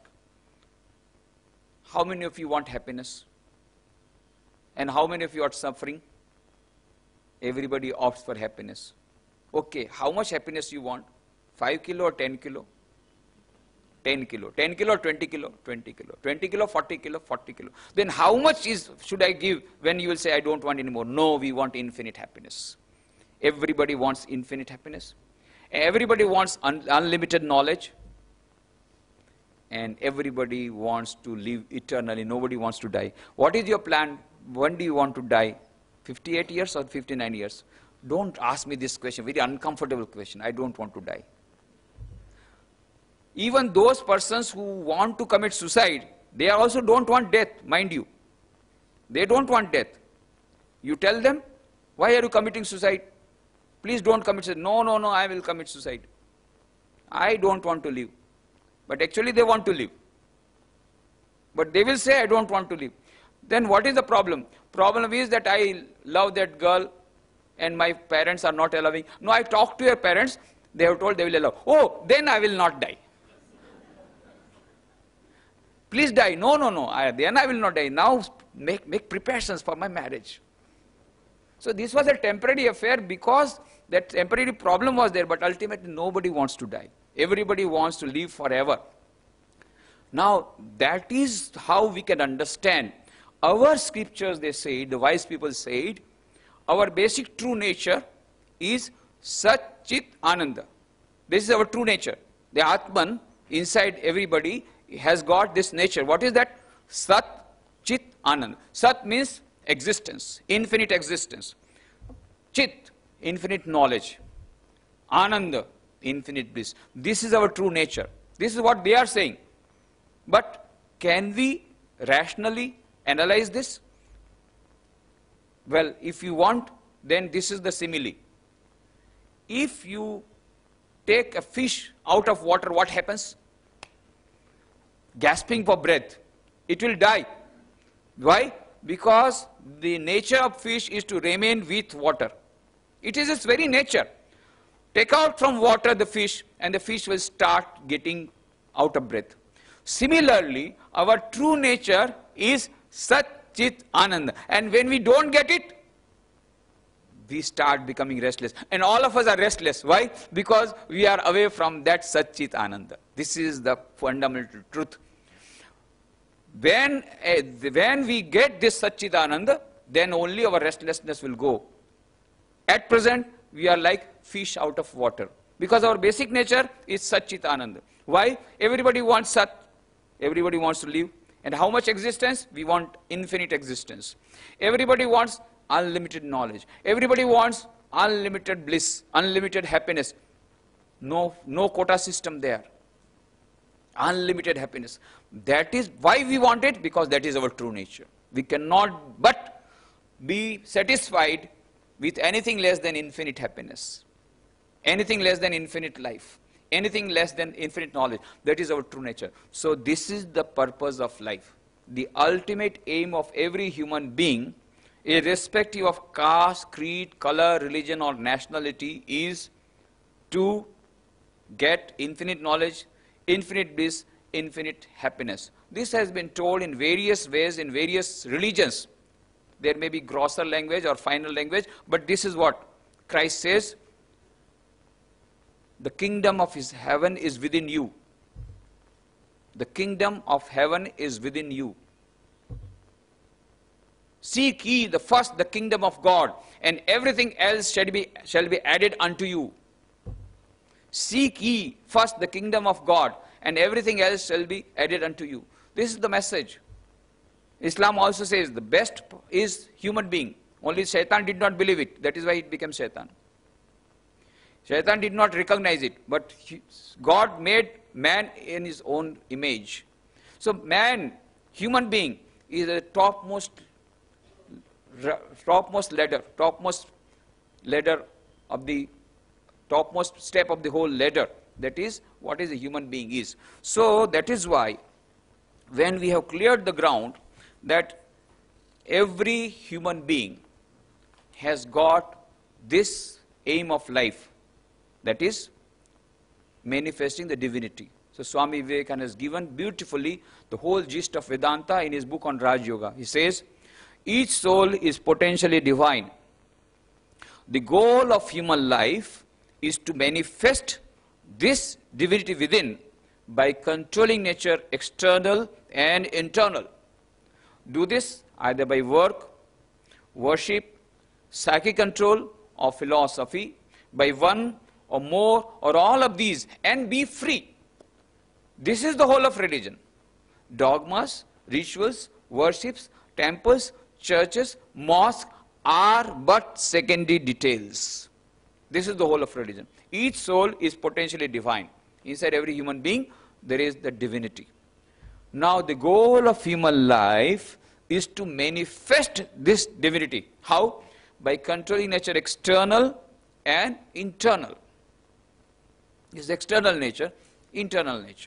how many of you want happiness? And how many of you are suffering? Everybody opts for happiness. Okay, how much happiness you want? 5 kilo or 10 kilo? 10 kilo. 10 kilo or 20 kilo? 20 kilo. 20 kilo, 40 kilo, 40 kilo. Then how much should I give when you will say, I don't want anymore? No, we want infinite happiness. Everybody wants infinite happiness. Everybody wants unlimited knowledge. And everybody wants to live eternally. Nobody wants to die. What is your plan? When do you want to die? 58 years or 59 years? Don't ask me this question, very uncomfortable question. I don't want to die. Even those persons who want to commit suicide, they also don't want death, mind you. They don't want death. You tell them, why are you committing suicide? Please don't commit suicide. No, no, no, I will commit suicide. I don't want to live. But actually they want to live. But they will say, I don't want to live. Then what is the problem? Problem is that I love that girl and my parents are not allowing. No, I talked to your parents. They have told they will allow. Oh, then I will not die. Please die. No, no, no. Then I will not die. Now make preparations for my marriage. So this was a temporary affair because that temporary problem was there, but ultimately nobody wants to die. Everybody wants to live forever. Now that is how we can understand. Our scriptures, they say, the wise people said, our basic true nature is Sat Chit Ananda. This is our true nature. The Atman inside everybody has got this nature. What is that? Sat Chit Anand. Sat means existence, infinite existence. Chit, infinite knowledge. Ananda, infinite bliss. This is our true nature. This is what they are saying. But can we rationally analyze this? Well, if you want, then this is the simile. If you take a fish out of water, what happens? Gasping for breath. It will die. Why? Because the nature of fish is to remain with water. It is its very nature. Take out from water the fish, and the fish will start getting out of breath. Similarly, our true nature is Sat Chit Ananda. And when we don't get it, we start becoming restless. And all of us are restless. Why? Because we are away from that Sat Chit Ananda. This is the fundamental truth. When we get this Sat Chit Ananda, then only our restlessness will go. At present, we are like fish out of water. Because our basic nature is Sat Chit Ananda. Why? Everybody wants Sat. Everybody wants to live. And how much existence? We want infinite existence. Everybody wants unlimited knowledge. Everybody wants unlimited bliss, unlimited happiness. No quota system there. Unlimited happiness. That is why we want it, because that is our true nature. We cannot but be satisfied with anything less than infinite happiness, anything less than infinite life, anything less than infinite knowledge. That is our true nature. So this is the purpose of life. The ultimate aim of every human being, irrespective of caste, creed, color, religion or nationality, is to get infinite knowledge, infinite bliss, infinite happiness. This has been told in various ways in various religions. There may be grosser language or finer language, but this is what Christ says. The kingdom of his heaven is within you. The kingdom of heaven is within you. Seek ye first the kingdom of God, and everything else shall be added unto you. Seek ye first the kingdom of God, and everything else shall be added unto you. This is the message. Islam also says the best is human being. Only Shaitan did not believe it. That is why it became Shaitan. Shaitan did not recognize it, but God made man in his own image. So man, human being, is the topmost step of the whole ladder. That is what is a human being is. So that is why when we have cleared the ground that every human being has got this aim of life, that is manifesting the divinity. So Swami Vivekananda has given beautifully the whole gist of Vedanta in his book on Raj Yoga. He says, each soul is potentially divine. The goal of human life is to manifest this divinity within by controlling nature, external and internal. Do this either by work, worship, psychic control or philosophy, by one or more or all of these, and be free. This is the whole of religion. Dogmas, rituals, worships, temples, churches, mosques are but secondary details. This is the whole of religion. Each soul is potentially divine. Inside every human being, there is the divinity. Now, the goal of human life is to manifest this divinity. How? By controlling nature, external and internal. This is external nature, internal nature.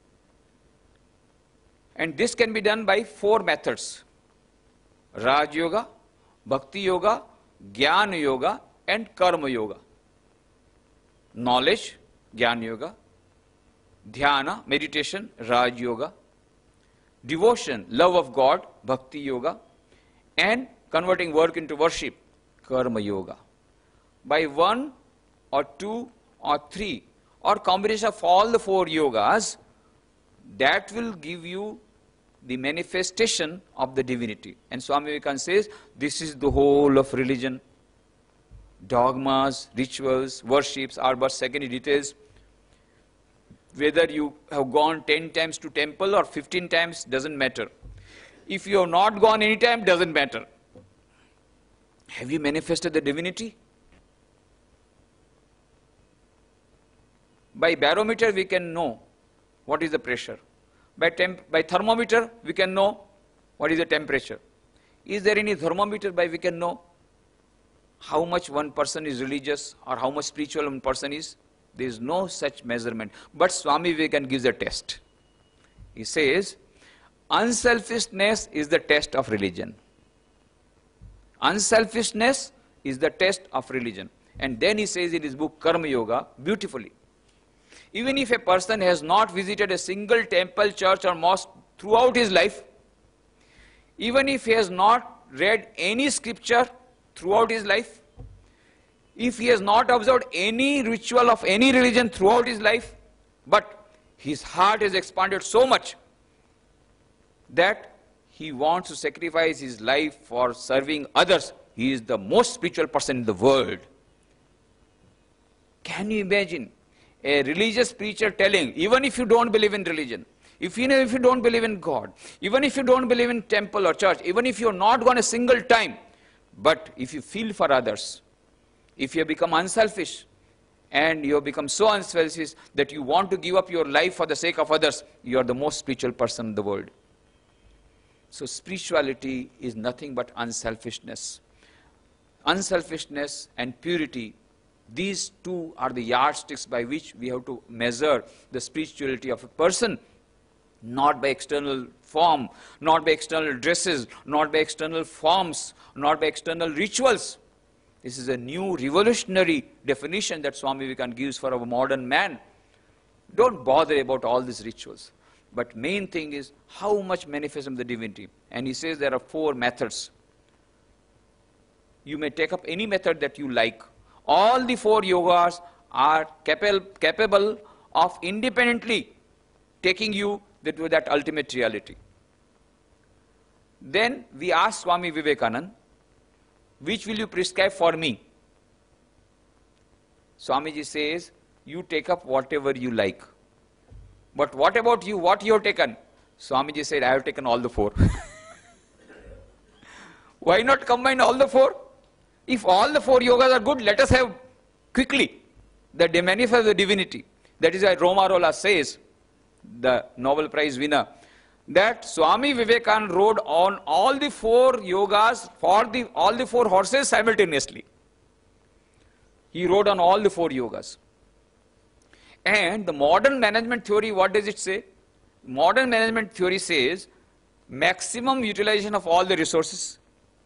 And this can be done by 4 methods. Raj Yoga, Bhakti Yoga, Jnana Yoga and Karma Yoga. Knowledge, Jnana Yoga. Dhyana, meditation, Raj Yoga. Devotion, love of God, Bhakti Yoga. And converting work into worship, Karma Yoga. By 1 or 2 or 3 or combination of all the 4 yogas, that will give you the manifestation of the divinity. And Swami Vivekananda says, this is the whole of religion. Dogmas, rituals, worships are but secondary details. Whether you have gone 10 times to temple or 15 times doesn't matter. If you have not gone any time, doesn't matter. Have you manifested the divinity? By barometer, we can know what is the pressure. By thermometer, we can know what is the temperature. Is there any thermometer by we can know how much one person is religious or how much spiritual one person is? There is no such measurement. But Swami Vivekananda gives a test. He says, unselfishness is the test of religion. Unselfishness is the test of religion. And then he says in his book Karma Yoga, beautifully, even if a person has not visited a single temple, church or mosque throughout his life, even if he has not read any scripture throughout his life, if he has not observed any ritual of any religion throughout his life, but his heart has expanded so much that he wants to sacrifice his life for serving others, he is the most spiritual person in the world. Can you imagine a religious preacher telling, even if you don't believe in religion, if you don't believe in God, even if you don't believe in temple or church, even if you have not gone a single time, but if you feel for others, if you have become unselfish, and you have become so unselfish that you want to give up your life for the sake of others, you are the most spiritual person in the world. So spirituality is nothing but unselfishness. Unselfishness and purity, these two are the yardsticks by which we have to measure the spirituality of a person, not by external form, not by external dresses, not by external forms, not by external rituals. This is a new revolutionary definition that Swami Vivekananda gives for a modern man. Don't bother about all these rituals. But main thing is how much manifestation of the divinity. And he says there are 4 methods. You may take up any method that you like. All the 4 yogas are capable of independently taking you to that ultimate reality. Then we ask Swami Vivekananda, which will you prescribe for me? Swamiji says, you take up whatever you like. But what about you? What you have taken? Swamiji said, I have taken all the 4. Why not combine all the 4? If all the 4 yogas are good, let us have quickly the manifest of the divinity. That is why Romarola says, the Nobel Prize winner, that Swami Vivekananda rode on all the 4 yogas for all the 4 horses simultaneously. He rode on all the 4 yogas. And the modern management theory, what does it say? Modern management theory says maximum utilization of all the resources,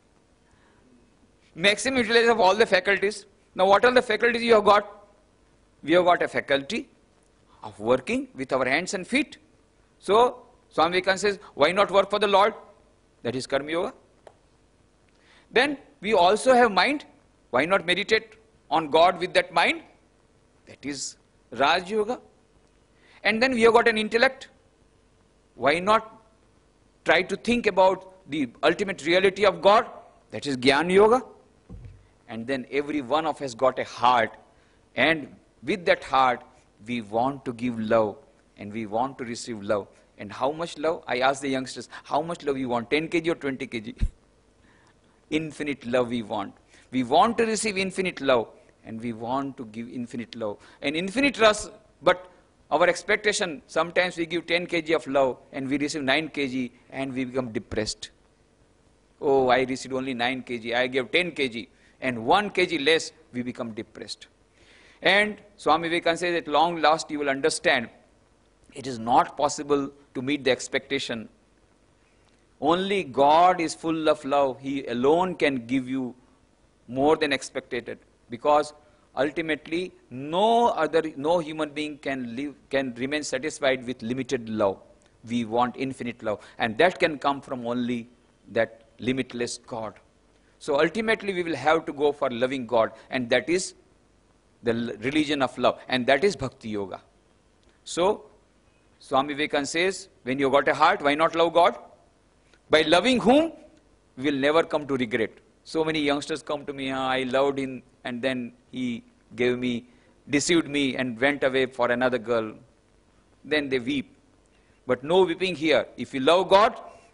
maximum utilization of all the faculties. Now what are the faculties you have got? We have got a faculty of working with our hands and feet. So Swami Vivekananda says, why not work for the Lord? That is Karma Yoga. Then we also have mind. Why not meditate on God with that mind? That is Raj Yoga. And then we have got an intellect. Why not try to think about the ultimate reality of God? That is Gyan Yoga. And then every one of us got a heart. And with that heart, we want to give love and we want to receive love. And how much love? I ask the youngsters, how much love you want? 10 kg or 20 kg? Infinite love we want. We want to receive infinite love and we want to give infinite love. And infinite trust, but our expectation, sometimes we give 10 kg of love and we receive 9 kg and we become depressed. Oh, I received only 9 kg, I gave 10 kg and 1 kg less, we become depressed. And Swami Vivekananda says at long last you will understand it is not possible to meet the expectation. Only God is full of love. He alone can give you more than expected. Because ultimately no human being can remain satisfied with limited love. We want infinite love. And that can come from only that limitless God. So ultimately we will have to go for loving God. And that is the religion of love. And that is Bhakti Yoga. So Swami Vivekananda says, when you got a heart, why not love God? By loving whom, we will never come to regret. So many youngsters come to me, I loved him and then he deceived me and went away for another girl. Then they weep. But no weeping here. If you love God,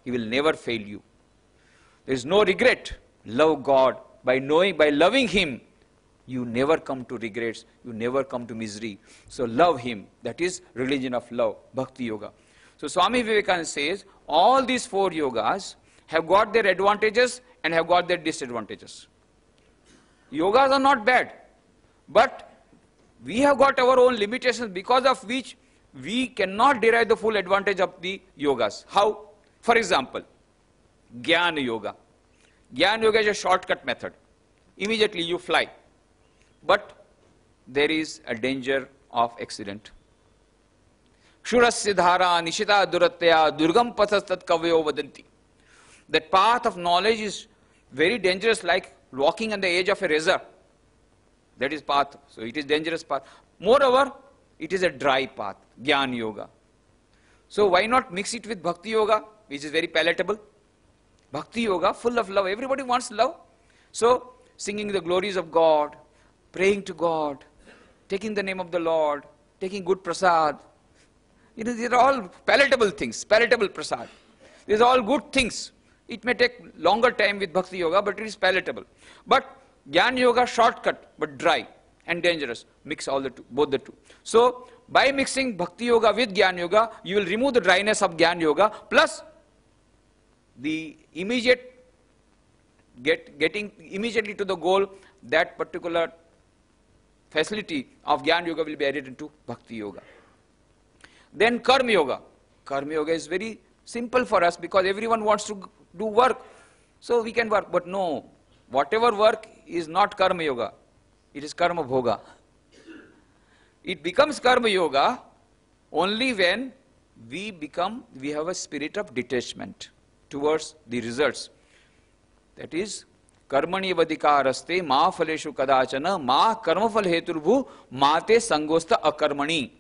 He will never fail you. There is no regret. Love God. By loving Him, you never come to regrets. You never come to misery. So love Him. That is religion of love, Bhakti Yoga. So Swami Vivekananda says, all these 4 yogas have got their advantages and have got their disadvantages. Yogas are not bad, but we have got our own limitations because of which we cannot derive the full advantage of the yogas. How? For example, Jnana Yoga. Jnana Yoga is a shortcut method. Immediately you fly. But there is a danger of accident. Kshurasya dhara nishita duratya durgam pathastat kavyo vadanti. That path of knowledge is very dangerous, like walking on the edge of a razor. That is path. So it is dangerous path. Moreover, it is a dry path, Jnana Yoga. So why not mix it with Bhakti Yoga, which is very palatable? Bhakti Yoga, full of love. Everybody wants love. So singing the glories of God, praying to God, taking the name of the Lord, taking good prasad. These are all palatable things, palatable prasad. These are all good things. It may take longer time with Bhakti Yoga, but it is palatable. But Jnana Yoga, shortcut, but dry and dangerous. Mix all the two, both the two. So, by mixing Bhakti Yoga with Jnana Yoga, you will remove the dryness of Jnana Yoga, plus the immediate, getting immediately to the goal, that particular facility of Jnana Yoga will be added into Bhakti Yoga. Then Karma Yoga. Karma Yoga is very simple for us because everyone wants to do work. So we can work. But no, whatever work is not Karma Yoga. It is Karma Bhoga. It becomes Karma Yoga only when we have a spirit of detachment towards the results. That is, Karmani vadikaraste ma phaleshu kadachana ma karmafal heturvhu mate sangosta akarmani.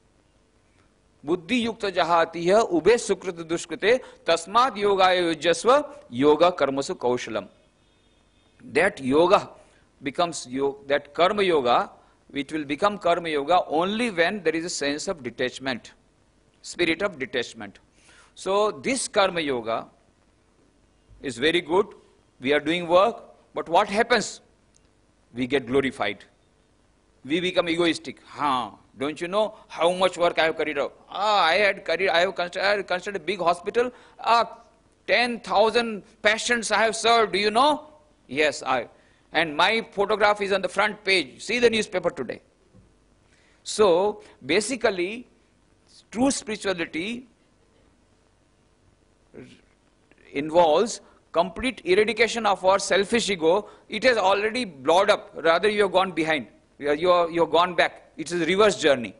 Buddhi yukta jahatiya ube sukrita dushkrite tasmat yogaya yujasva yoga karmasu kaushalam. That yoga becomes that karma yoga, which will become karma yoga only when there is a sense of detachment, spirit of detachment. So this karma yoga is very good. We are doing work, but what happens? We get glorified. We become egoistic. Don't you know how much work I have carried out? I have constructed a big hospital. 10,000 patients I have served. Do you know? Yes, and my photograph is on the front page. See the newspaper today. So, basically, true spirituality involves complete eradication of our selfish ego. It has already blowed up. Rather, you have gone behind. You have gone back. It is a reverse journey.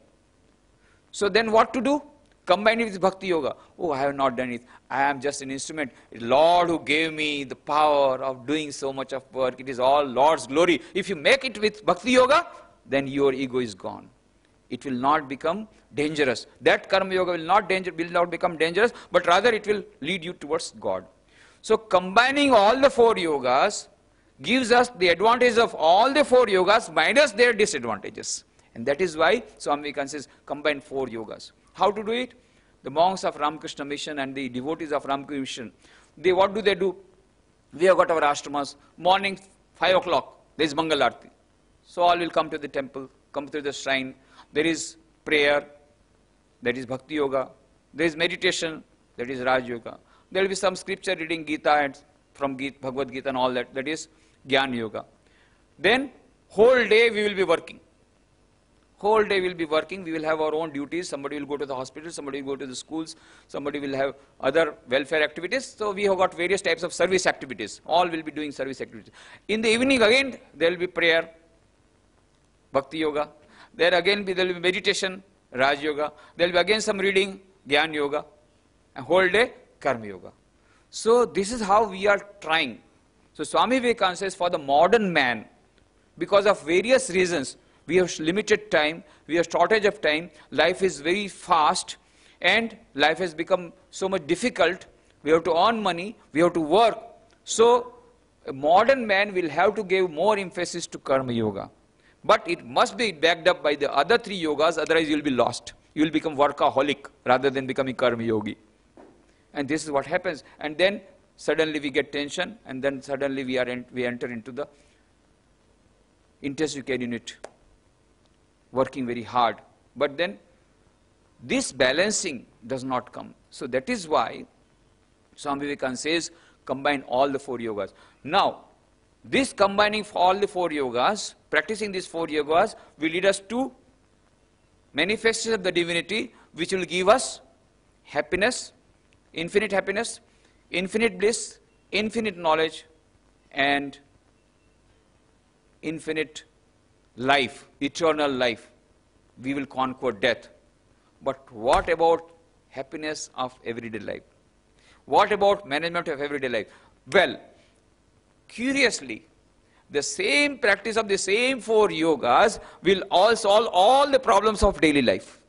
So then what to do? Combine it with Bhakti Yoga. Oh, I have not done it. I am just an instrument. It's Lord who gave me the power of doing so much of work. It is all Lord's glory. If you make it with Bhakti Yoga, then your ego is gone. It will not become dangerous. That Karma Yoga will not become dangerous, but rather it will lead you towards God. So combining all the 4 yogas gives us the advantage of all the 4 yogas minus their disadvantages. And that is why Swami Vivekananda says combine 4 yogas. How to do it? The monks of Ramakrishna Mission and the devotees of Ramakrishna Mission, what do? We have got our ashramas. Morning, 5 o'clock, there is Mangal Arati. So all will come to the temple, come to the shrine. There is prayer, that is Bhakti Yoga. There is meditation, that is Raj Yoga. There will be some scripture reading, Gita and from Bhagavad Gita and all that, that is Jnana Yoga. Then whole day we will be working. Whole day we will be working. We will have our own duties. Somebody will go to the hospital, somebody will go to the schools, somebody will have other welfare activities. So we have got various types of service activities. All will be doing service activities. In the evening again, there will be prayer, Bhakti Yoga. There will be meditation, Raj Yoga. There will be again some reading, Jnana Yoga. And whole day, Karma Yoga. So this is how we are trying. So Swami Vivekananda says for the modern man, because of various reasons, we have limited time, we have shortage of time, life is very fast, and life has become so much difficult. We have to earn money, we have to work. So a modern man will have to give more emphasis to Karma Yoga. But it must be backed up by the other 3 yogas, otherwise you will be lost. You will become workaholic rather than becoming Karma Yogi. And this is what happens. And then suddenly we get tension, and then suddenly we enter into the intensive care unit, working very hard. But then this balancing does not come. So that is why Swami Vivekananda says, combine all the 4 yogas. Now, this combining all the 4 yogas, practicing these 4 yogas, will lead us to manifestation of the divinity, which will give us happiness, infinite bliss, infinite knowledge, and infinite life, eternal life. We will conquer death. But what about happiness of everyday life? What about management of everyday life? Well, curiously, the same practice of the same 4 yogas will all solve all the problems of daily life.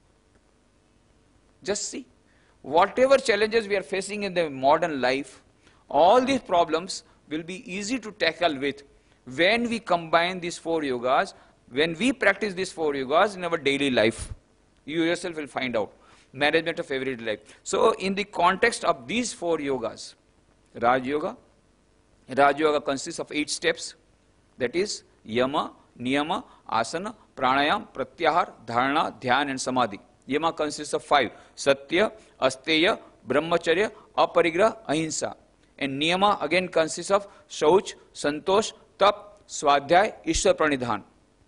Just see, whatever challenges we are facing in the modern life, all these problems will be easy to tackle with when we combine these 4 yogas, when we practice these 4 yogas in our daily life. You yourself will find out. Management of everyday life. So, in the context of these 4 yogas, Raj Yoga consists of 8 steps, that is Yama, Niyama, Asana, Pranayam, Pratyahar, Dharana, Dhyan and Samadhi. Yama consists of 5, Satya, Asteya, Brahmacharya, Aparigraha, Ahimsa. And Niyama again consists of Shauch, Santosh, Tap, Swadhyay, Ishwar Pranidhan.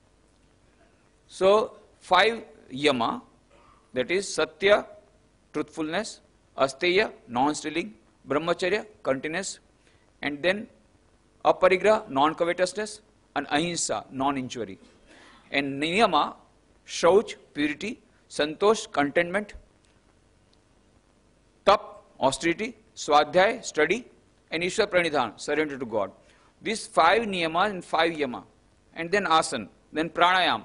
So, 5 Yama, that is Satya, truthfulness, Asteya, non-stealing, Brahmacharya, continence, and then Aparigraha, non-covetousness, and Ahimsa, non-injury. And Niyama, Shauch, purity, Santosh, contentment, Tap, austerity, Swadhyay, study, and Ishwar Pranidhan, surrender to God. These 5 Niyamas and 5 Yama. And then Asana, then Pranayam,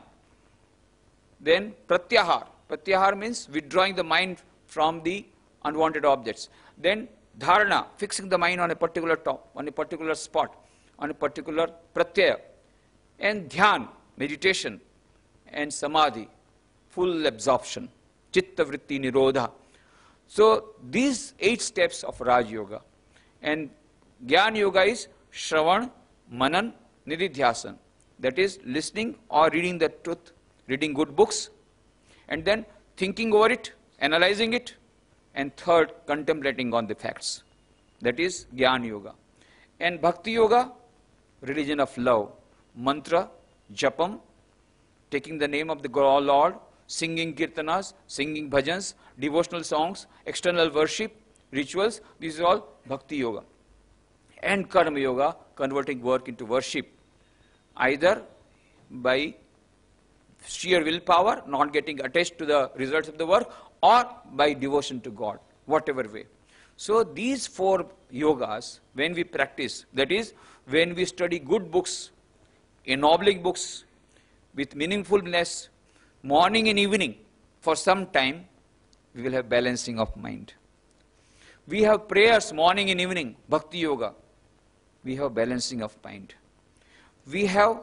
then Pratyahar. Pratyahar means withdrawing the mind from the unwanted objects. Then Dharana, fixing the mind on a particular top, on a particular spot, on a particular pratyaya. And Dhyan, meditation. And Samadhi, full absorption. Chitta vritti nirodha. So these 8 steps of Raj Yoga. And Gyan Yoga is Shravan, Manan, Nididhyasan. That is listening or reading the truth, reading good books, and then thinking over it, analyzing it, and third, contemplating on the facts. That is Gyan Yoga. And Bhakti Yoga, religion of love, mantra, japam, taking the name of the Lord, singing kirtanas, singing bhajans, devotional songs, external worship, rituals, these are all Bhakti Yoga. And Karma Yoga, converting work into worship, either by sheer willpower, not getting attached to the results of the work, or by devotion to God, whatever way. So these 4 yogas, when we practice, that is, when we study good books, ennobling books, with meaningfulness, morning and evening, for some time, we will have balancing of mind. We have prayers morning and evening, Bhakti Yoga. We have balancing of mind. We have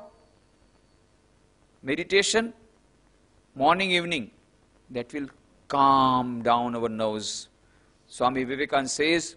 meditation, morning, evening, that will calm down our nerves. Swami Vivekananda says,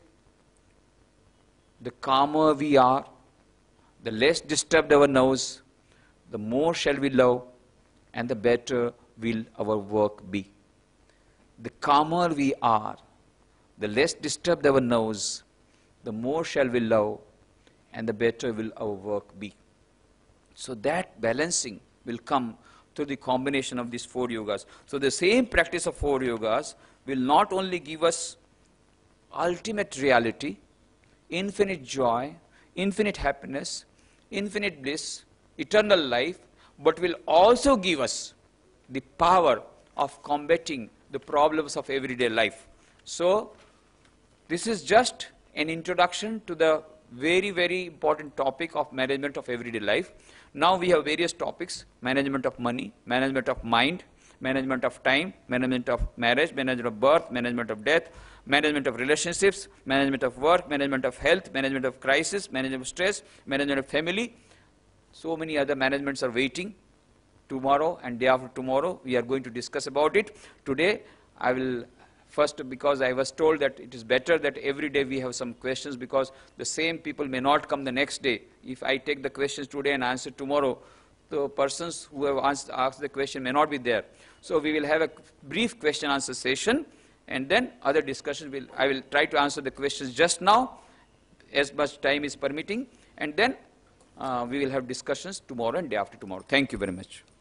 the calmer we are, the less disturbed our nerves, the more shall we love, and the better will our work be. The calmer we are, the less disturbed our nerves, the more shall we love, and the better will our work be. So that balancing will come through the combination of these 4 yogas. So the same practice of 4 yogas will not only give us ultimate reality, infinite joy, infinite happiness, infinite bliss, eternal life, but will also give us the power of combating the problems of everyday life. So this is just an introduction to the very, very important topic of management of everyday life. Now we have various topics: management of money, management of mind, management of time, management of marriage, management of birth, management of death, management of relationships, management of work, management of health, management of crisis, management of stress, management of family. So many other managements are waiting. Tomorrow and day after tomorrow we are going to discuss about it. Today I will First, because I was told that it is better that every day we have some questions, because the same people may not come the next day. If I take the questions today and answer tomorrow, the persons who have asked the question may not be there. So we will have a brief question-answer session, and then other discussions I will try to answer the questions just now, as much time is permitting, and then we will have discussions tomorrow and day after tomorrow. Thank you very much.